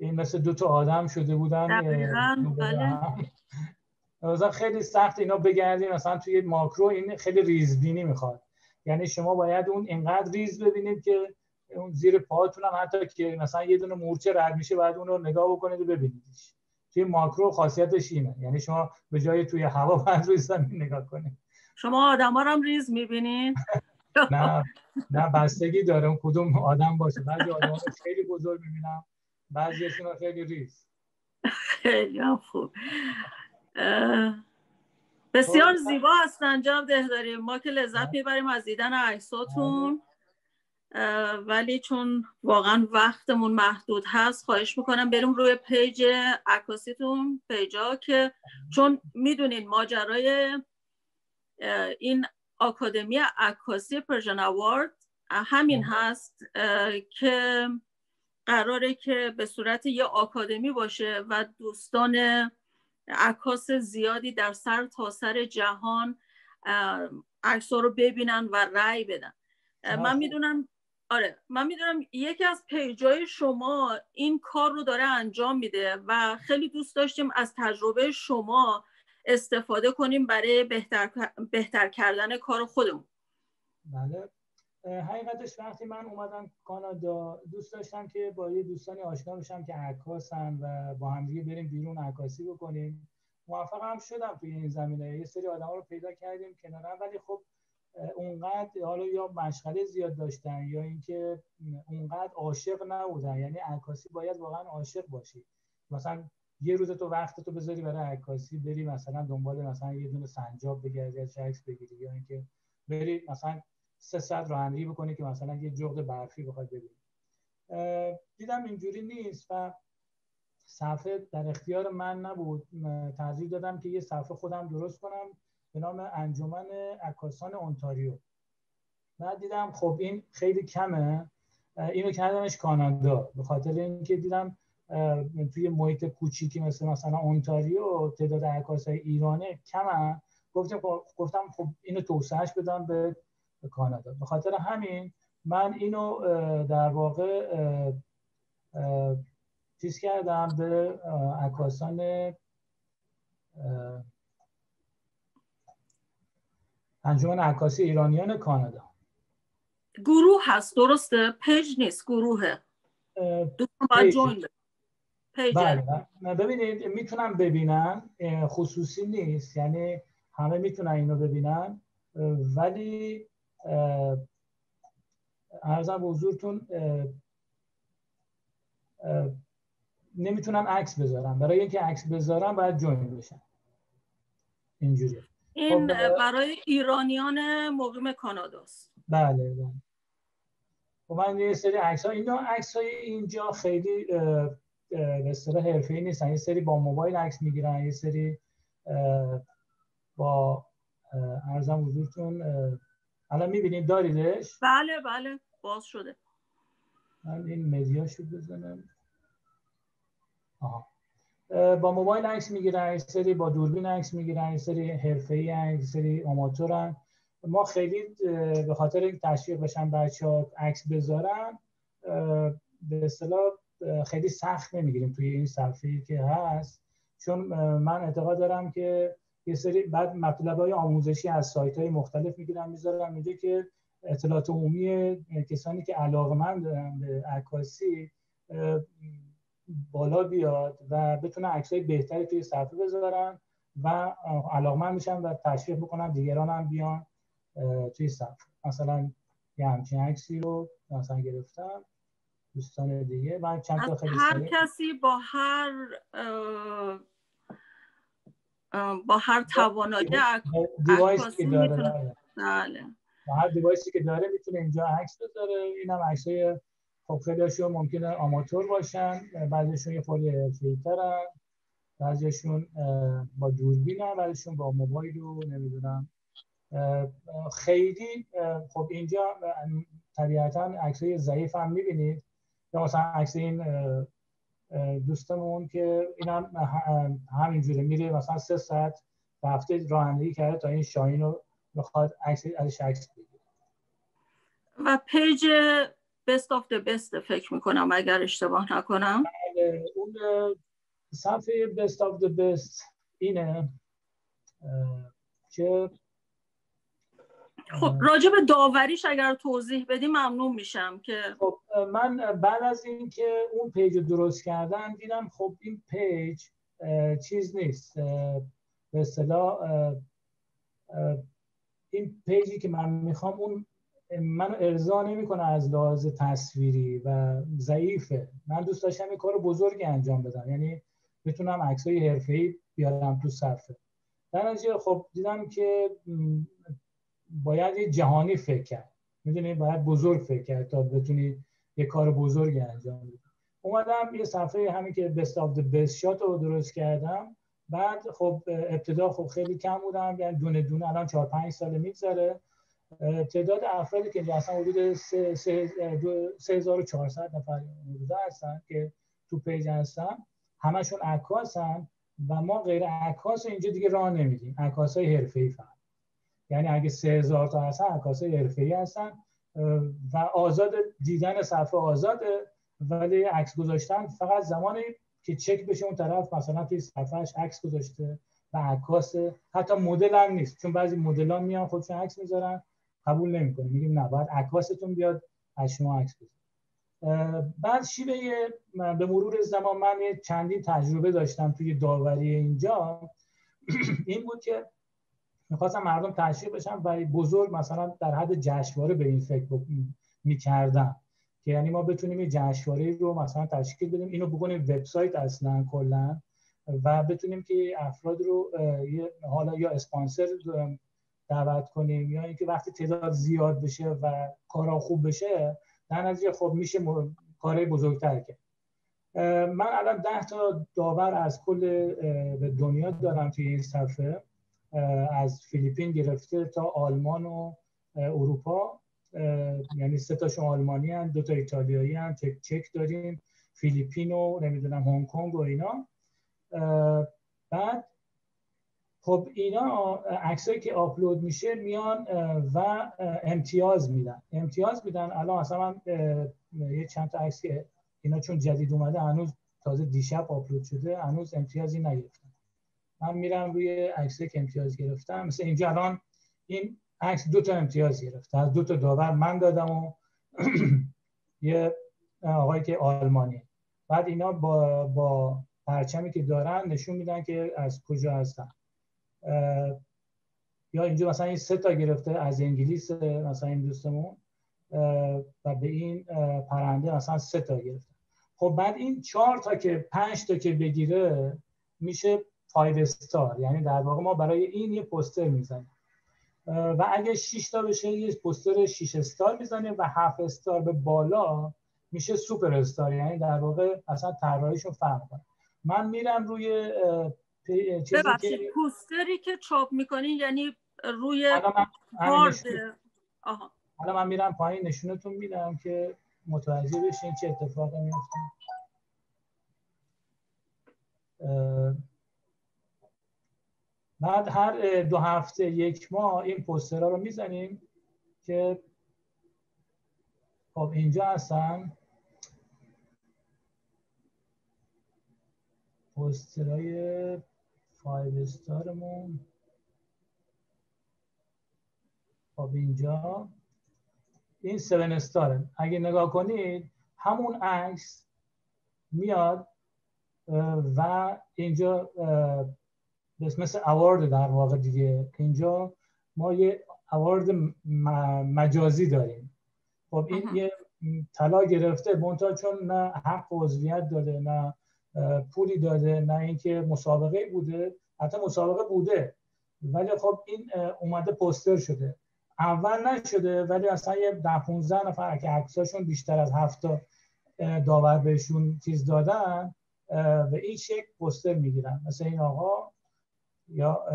این مثل دو تا آدم شده بودن. دقیقاً بله. مثلا خیلی سخت اینا بگردیم مثلا توی ماکرو، این خیلی ریزبینی میخواد، یعنی شما باید اون اینقدر ریز ببینید که اون زیر پاهاتون هم حتی که مثلا یه دونه مورچه رد میشه باید اون رو نگاه بکنید و ببینیدش. توی ماکرو خاصیتش اینه، یعنی شما به جای توی هوا باید روی زمین نگاه کنید. شما آدما رو هم ریز میبینید؟ نه نه بستگی داره کدوم آدم باشه، بعضی آدما رو خیلی بزرگ میبینم، بعضیشون رو خیلی ریز. خیلی هم خوب. بسیار زیبا هستن جناب دهداری، ما که لذت میبریم از دیدن عکساتون، ولی چون واقعا وقتمون محدود هست خواهش میکنم بریم روی پیج عکاسیتون، پیجا که چون میدونین ماجرای این آکادمی عکاسی پرژن اوارد همین هست که قراره که به صورت یه آکادمی باشه و دوستان عکاس زیادی در سر تا سر جهان عکس‌ها رو ببینن و رأی بدن. من میدونم آره من میدونم یکی از پیجای شما این کار رو داره انجام میده و خیلی دوست داشتیم از تجربه شما استفاده کنیم برای بهتر بهتر کردن کار خودمون. بله، حقیقتش وقتی من اومدم کانادا دوست داشتم که با یه دوستانی آشنا بشم که عکاسن و با هم دیگه بریم بیرون عکاسی بکنیم. موفق هم شدم توی این زمینه، یه سری آدما رو پیدا کردیم کنارم، ولی خب اونقدر حالا یا مشغله زیاد داشتن یا اینکه اونقدر عاشق نبودن. یعنی عکاسی باید واقعا عاشق باشی، مثلا یه روز تو وقت تو بذاری برای عکاسی، بری مثلا دنبال مثلا یه دونه سنجاب بگردی از عکس بگیری، یا اینکه بری مثلا سه ساعت رانندگی بکنی که مثلا یه جغد برفی بخواد ببینی. دیدم اینجوری نیست و صفحه در اختیار من نبود. ترجیح دادم که یه صفحه خودم درست کنم به نام انجمن عکاسان اونتاریو. بعد دیدم خب این خیلی کمه، اینو کردمش کانادا، به خاطر اینکه دیدم توی محیط کوچیکی مثل مثلا اونتاریو تعداد عکاسای ایرانی کمه. گفتم گفتم خب اینو توسعهش بدم به کانادا. به خاطر همین من اینو در واقع چیز کردم به عکاسان انجمن عکاسی ایرانیان کانادا. گروه هست درسته؟ پیج نیست، گروهه. دوستان باید جوین بده. پیجه. بله ببینید میتونن ببینن، خصوصی نیست، یعنی همه میتونن اینو ببینن، ولی عرضم به حضورتون نمیتونن عکس بذارن. برای اینکه عکس بذارن باید جوین بشن. اینجوریه. این خب برای ایرانیان مقیم کاناداست. بله بله. خب من یه سری عکس‌ها، اینا عکس‌های اینجا خیلی به اصطلاح حرفه‌ای نیستن. یه سری با موبایل عکس میگیرن، یه سری با عرضم حضورتون الان میبینید داریدش؟ بله بله باز شده. من این مدیاشو بزنم. آها. با موبایل عکس میگیرن، یه سری با دوربین عکس میگیرن، یه سری حرفه‌ای هستن، یه سری آماتورن. ما خیلی به خاطر این تشویق بشن بچه‌ها عکس بذارن به اصطلاح خیلی سخت نمیگیریم توی این صفحه‌ای که هست، چون من اعتقاد دارم که یه سری بعد مطلب‌های آموزشی از سایت‌های مختلف میگیرن میذارن اینجا که اطلاعات عمومی کسانی که علاقه‌مند به عکاسی بالا بیاد و بتونن عکسای بهتری توی صفحه بذارن و علاقه‌مند بشن و تشویق بکنن دیگران هم بیان توی صفحه. مثلا یه همچین عکسی رو مثلا گرفتم، دوستان دیگه من چند تا خیلی هر سریع کسی با هر با هر توانایی دیوایسی که داره میتونه. بله. با هر دیوایسی که داره میتونه اینجا عکس بذاره. اینم عکسای خب خیلیشون ممکنه آماتور باشن، بعضیشون یه خورده حرفه‌ای‌ترن، بعضیشون با دوربینن، بعضیشون با موبایل رو نمیدونم. خیلی خب اینجا طبیعتاً عکسای ضعیف هم می‌بینید، یا مثلا عکس این دوستمون که اینم هم همینجوری میره مثلا سه ساعت به هفته رانندگی کرده تا این شاهین رو بخواد عکس ازش عکس بگیره. و پیج best of the best فکر میکنم اگر اشتباه نکنم. بله اون صفحه best of the best اینه که خب راجع به داوریش اگر توضیح بدی ممنون میشم که خب من بعد از این که اون پیج رو درست کردم دیدم خب این پیج چیز نیست، به اصطلاح این پیجی که من میخوام اون منو ارضا نمیکنه از لحاظ تصویری و ضعیفه. من دوست داشتم این کار بزرگی انجام بدم، یعنی بتونم عکسای حرفه‌ای بیارم تو صفحه. در نتیجه خب دیدم که باید یه جهانی فکر کرد، میدونی باید بزرگ فکر کرد تا بتونی یه کار بزرگی انجام بدی. اومدم یه صفحه همین که best of the best shot رو درست کردم. بعد خب ابتدا خب خیلی کم بودم، یعنی دونه دونه الان چهار پنج ساله میگذره تعداد افرادی که اینجا اصلا حدود سه هزار و چهارصد نفر حدودا هستن که تو پیج هستن، همشون عکاسن و ما غیر عکاس اینجا دیگه راه نمیدیم، عکاسای حرفه‌ای فقط. یعنی اگه سه هزار تا هستن عکاسای حرفه‌ای هستن و آزاد دیدن صفحه آزاده، ولی عکس گذاشتن فقط زمانی که چک بشه اون طرف مثلا توی صفحهش عکس گذاشته و عکاسه، حتی مدل هم نیست، چون بعضی مدل‌ها میان خودشون عکس میذارن قبول نمی‌کنه، میگیم نه باید عکاستون بیاد از شما عکس بذاره. بعد شیوه به مرور زمان من یه چندین تجربه داشتم توی داوری اینجا این بود که می‌خواستم مردم تشویق بشن و بزرگ مثلا در حد جشنواره به این فکر می‌کردم که یعنی ما بتونیم یه جشنواره رو مثلا تشکیل بدیم، اینو بکنیم وبسایت اصلا کلا و بتونیم که افراد رو حالا یا اسپانسر دعوت کنیم یا اینکه وقتی تعداد زیاد بشه و کارا خوب بشه در نتیجه خب میشه کارهای بزرگتر کرد. من الان ده تا داور از کل به دنیا دارم توی این صفحه، از فیلیپین گرفته تا آلمان و اروپا، یعنی سه تاشون آلمانی هستن، دو تا ایتالیایی هستن، چک چک داریم، فیلیپین و نمیدونم هنگ کنگ و اینا. بعد خب اینا عکسایی که آپلود میشه میان و امتیاز میدن امتیاز میدن الان مثلا من یه چند تا عکس که اینا چون جدید اومده هنوز تازه دیشب آپلود شده هنوز امتیازی نگرفتم، من میرم روی عکسی که امتیاز گرفتم، مثلا اینجا الان این عکس دو تا امتیاز گرفت، از دو تا داور من دادم و یه آقایی که آلمانی. بعد اینا با با پرچمی که دارن نشون میدن که از کجا هستن. یا اینجا مثلا این سه تا گرفته از انگلیس مثلا این دوستمون و به این پرنده مثلا سه تا گرفته. خب بعد این چهار تا که پنج تا که بگیره میشه پنج استار، یعنی در واقع ما برای این یه پوستر میزنیم و اگه شش تا بشه یه پوستر شش استار میزنیم و هفت استار به بالا میشه سوپر استار، یعنی در واقع اصلا طراحیشون فرق کنه. من میرم روی چیزی ببخشید که پوستری که چاپ میکنی یعنی روی کارد. آها حالا من میرم پایین نشونتون میدم که متوجه بشین چه اتفاقی میفته. بعد هر دو هفته یک ماه این پوسترها رو میزنیم که خب اینجا هستن پوسترهای فایو استارمون. خب اینجا این هفت استاره، اگه نگاه کنید همون عکس میاد و اینجا مثل اوارد در واقع دیگه، اینجا ما یه اوارد مجازی داریم. خب این یه طلا گرفته منتها چون نه حق عضویت داده نه پولی داده نه اینکه مسابقه بوده، حتی مسابقه بوده ولی خب این اومده پوستر شده، اول نشده ولی اصلا یه ده پانزده نفر که عکساشون بیشتر از هفت تا داور بهشون چیز دادن و این شکل پوستر میگیرن، مثلا این آقا یا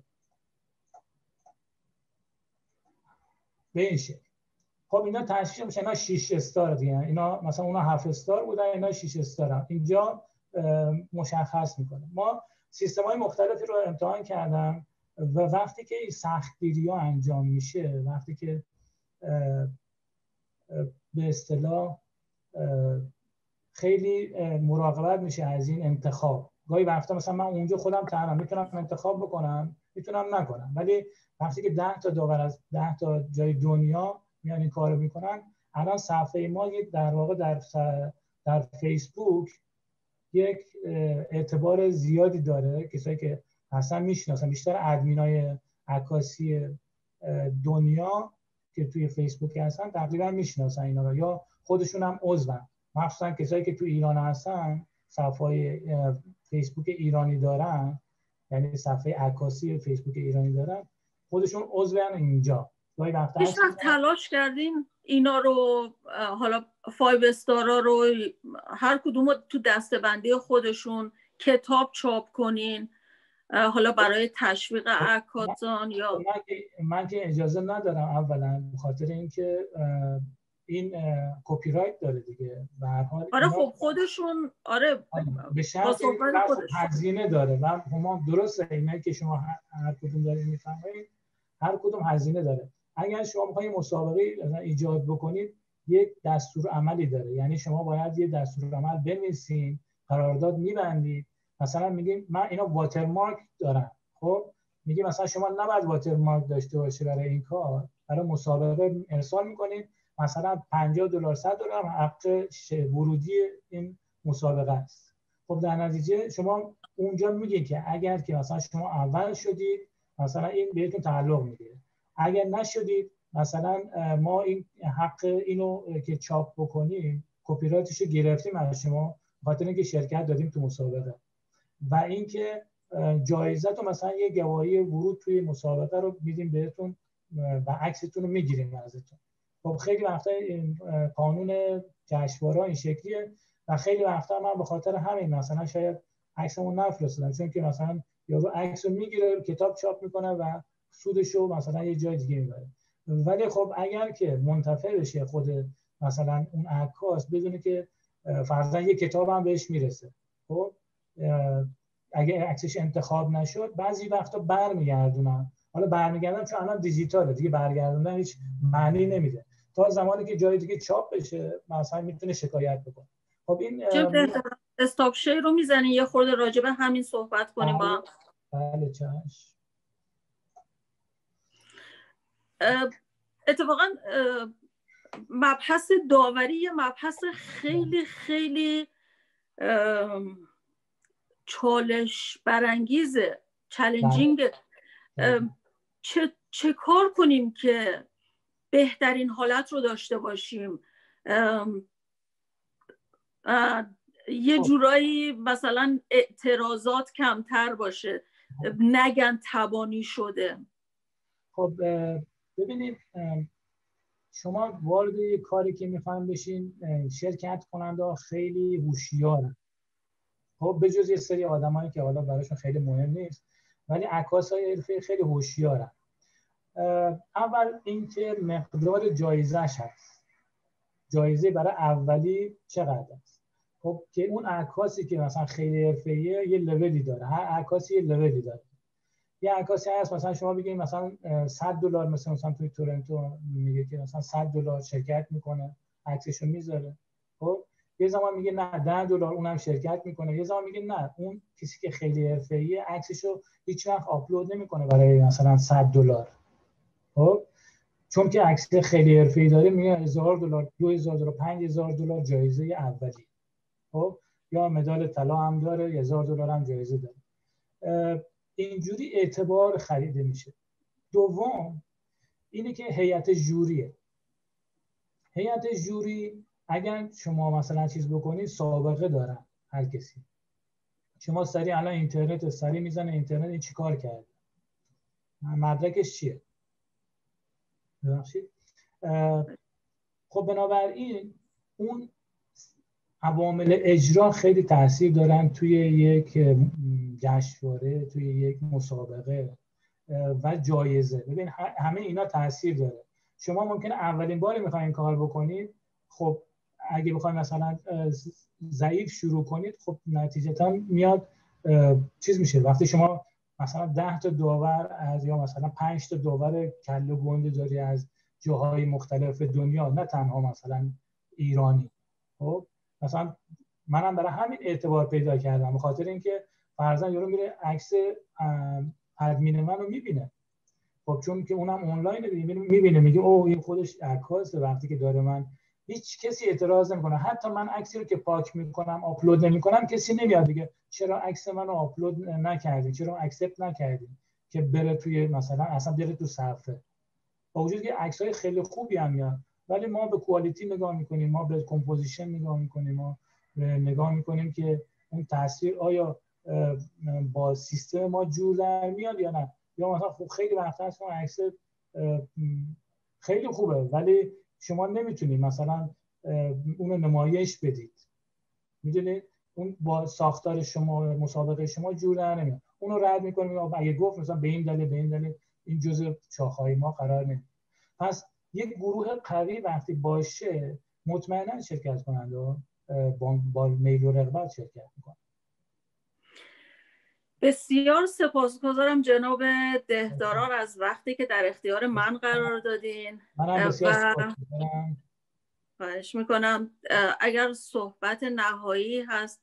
به این شکل. خب اینا تشکیل میشن، اینا شش استار دیگه، اینا مثلا اونا هفت استار بودن اینا شش استار هم. اینجا مشخص میکنه. ما سیستم‌های مختلفی رو امتحان کردم و وقتی که این سختگیری‌ها انجام میشه، وقتی که به اصطلاح خیلی مراقبت میشه از این انتخاب. گاهی وقتا مثلا من اونجا خودم تنها میتونم انتخاب بکنم، میتونم نکنم، ولی وقتی که ده تا داور از ده تا جای دنیا میان این کارو میکنن، الان صفحه ما در واقع در در فیسبوک یک اعتبار زیادی داره. کسایی که اصلا میشناسن، بیشتر ادمینای عکاسی دنیا که توی فیسبوک هستن تقریبا میشناسن اینا رو، یا خودشون هم عضون. مخصوصا کسایی که توی ایران هستن صفحه فیسبوک ایرانی دارن، یعنی صفحه عکاسی فیسبوک ایرانی دارن، خودشون عضون اینجا. گاهی وقتا هیچ وقت تلاش کردین اینا رو، حالا فایو استارا رو هر کدوم رو تو دسته‌بندی خودشون کتاب چاپ کنین، حالا برای تشویق عکاسان؟ یا من که من که اجازه ندارم، اولا به خاطر اینکه این کپی رایت داره دیگه به هر حال. آره خب خودشون، آره به شرط هزینه داره و هم درسته اینایی که شما هر کدوم دارید میفهمید، هر کدوم هزینه داره. اگر شما می‌خواید مسابقه ایجاد بکنید یک دستور عملی داره، یعنی شما باید یه دستور عمل بنویسین، قرارداد می‌بندید، مثلا میگیم من اینا واترمارک دارم، خب میگیم مثلا شما نباید واترمارک داشته باشی برای این کار، برای مسابقه ارسال می‌کنید مثلا پنجاه دلار صد دلار حق ورودی این مسابقه است. خب در نتیجه شما اونجا میگین که اگر که مثلا شما اول شدید مثلا این بهتون تعلق میگیره، اگر نشدید مثلا ما این حق اینو که چاپ بکنیم کپی رایتشو گرفتیم از شما، خاطر اینکه شرکت دادیم تو مسابقه، و اینکه جایزه تو مثلا یه گواهی ورود توی مسابقه رو میدیم بهتون و عکستون رو میگیریم ازتون. خب خیلی وقتا این قانون جشنواره این شکلیه و خیلی وقتا من به خاطر همین مثلا شاید عکسمو نفرستادم، چون که مثلا یارو عکسو میگیره کتاب چاپ میکنه و سودشو مثلا یه جای دیگه میبره. ولی خب اگر که منتفع بشه خود مثلا اون عکاس بدونه که فرضاً یه کتاب هم بهش میرسه، خب اگه عکسش انتخاب نشد بعضی وقتا برمیگردونن. حالا برمیگردن چون الان دیجیتاله دیگه، برگردوندن هیچ معنی نمیده. تا زمانی که جای دیگه چاپ بشه مثلا میتونه شکایت بکنه. خب این استاپ شیر رو میزنین یه خورده راجع به همین صحبت کنیم با. بله چش. اتفاقا مبحث داوری یه مبحث خیلی خیلی چالش برانگیزه، چالنجینگ. چه چه کار کنیم که بهترین حالت رو داشته باشیم؟ ام یه جورایی مثلا اعتراضات کمتر باشه، نگن تبانی شده. خب ببینید شما وارد یه کاری که میخواین بشین، شرکت کننده خیلی هوشیارن. خب به جز یه سری آدمایی که حالا براشون خیلی مهم نیست، ولی عکاسای حرفه‌ای خیلی هوشیارن. اول اینکه مقدار جایزه‌اش هست، جایزه برای اولی چقدر است. خب که اون عکاسی که مثلا خیلی حرفه‌ایه یه لولی داره، هر عکاسی یه لولی داره. یه عکاسی هست مثلا شما بگید مثلا صد دلار، مثلا مثلا توی تورنتو میگه که مثلا صد دلار شرکت میکنه عکسشو میذاره. خب یه زمان میگه نه ده دلار اونم شرکت میکنه، یه زمان میگه نه اون کسی که خیلی حرفه‌ایه عکسشو هیچ وقت آپلود نمیکنه برای مثلا صد دلار. خب چون که عکس خیلی حرفه‌ای داره میگه هزار دلار، دو هزار دلار، پنج هزار دلار جایزه اولی. خب یا مدال طلا هم داره، هزار دلار هم جایزه داره. اینجوری اعتبار خریده میشه. دوم اینه که هیئت ژوریه. هیئت ژوری اگر شما مثلا چیز بکنید سابقه دارن هر کسی. شما سریع الان اینترنت سریع میزنه اینترنت این چیکار کرده، مدرکش چیه. ببخشید. خب بنابراین اون عوامل اجرا خیلی تاثیر دارن توی یک جشنواره، توی یک مسابقه و جایزه. ببین همه اینا تاثیر داره. شما ممکنه اولین باری میخواین این کار بکنید، خب اگه بخواید مثلا ضعیف شروع کنید خب نتیجتا میاد چیز میشه. وقتی شما مثلا ده تا داور از یا مثلا پنج تا داور کله گنده داری از جاهای مختلف دنیا، نه تنها مثلا ایرانی، خب مثلا منم برای همین اعتبار پیدا کردم، به خاطر اینکه فرضاً یارو میره عکس ادمین منو میبینه، خب چون که اونم آنلاین میبینه میگه اوه این خودش عکاسه، وقتی که داره من هیچ کسی اعتراض نمیکنه. حتی من عکسی رو که پاک میکنم آپلود نمیکنم کسی نمیاد دیگه چرا عکس منو آپلود نکردی، چرا اکسپت نکردی که بره توی مثلا اصلا بره تو صفحه. با وجود که عکسای خیلی خوبی هم میاد، ولی ما به کوالیتی نگاه میکنیم، ما به کمپوزیشن نگاه میکنیم، ما نگاه میکنیم که اون تصویر آیا با سیستم ما جور در میاد یا نه. یا مثلا خب خیلی وقتا هست اون عکس خیلی خوبه ولی شما نمیتونید مثلا اونو نمایش بدید، میدونید اون با ساختار شما مسابقه شما جور در نمیاد، اونو رد میکنیم. اگه گفت مثلا به این دلیل به این دلیل این جزء شاخه‌های ما قرار نمیگیره. پس یک گروه قوی وقتی باشه مطمئنا شرکت کننده با, با میل و رغبت شرکت میکنن. بسیار سپاسگزارم جناب دهداران از وقتی که در اختیار من قرار دادین. منم بسیار سپاسگزارم. خواهش میکنم اگر صحبت نهایی هست،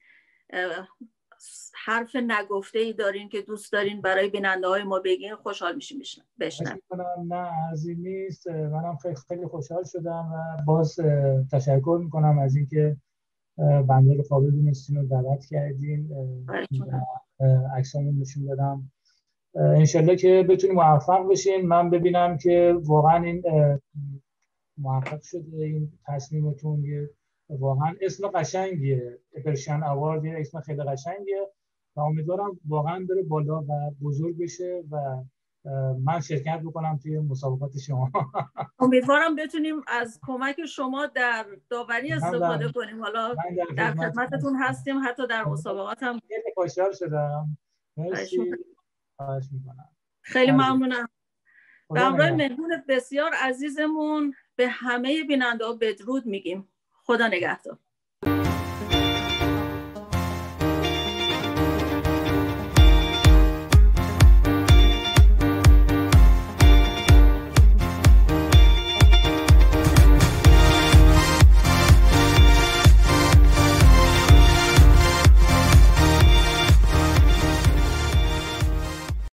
حرف نگفته ای دارین که دوست دارین برای بیننده های ما بگین، خوشحال میشیم بشنویم. نه ارزی نیست، منم خیلی خیلی خوشحال شدم و باز تشکر میکنم از اینکه بنده رو قابل دونستین رو دعوت کردین عکسامون نشون دادم. انشالله که بتونیم موفق بشین. من ببینم که واقعا این موفق شده این تصمیمتون، یه واقعا اسم قشنگیه، پرشین اوارد یه اسم خیلی قشنگیه و امیدوارم واقعا بره بالا و بزرگ بشه و من شرکت بکنم توی مسابقات شما. امیدوارم بتونیم از کمک شما در داوری استفاده کنیم. حالا در, در خدمتتون هستیم، حتی در مسابقات هم. خیلی خوشحال شدم. مرسی. خواهش میکنم. خیلی ممنونم. به همراه مهمون بسیار عزیزمون به همه بیننده‌ها بدرود میگیم. خدا نگهدار.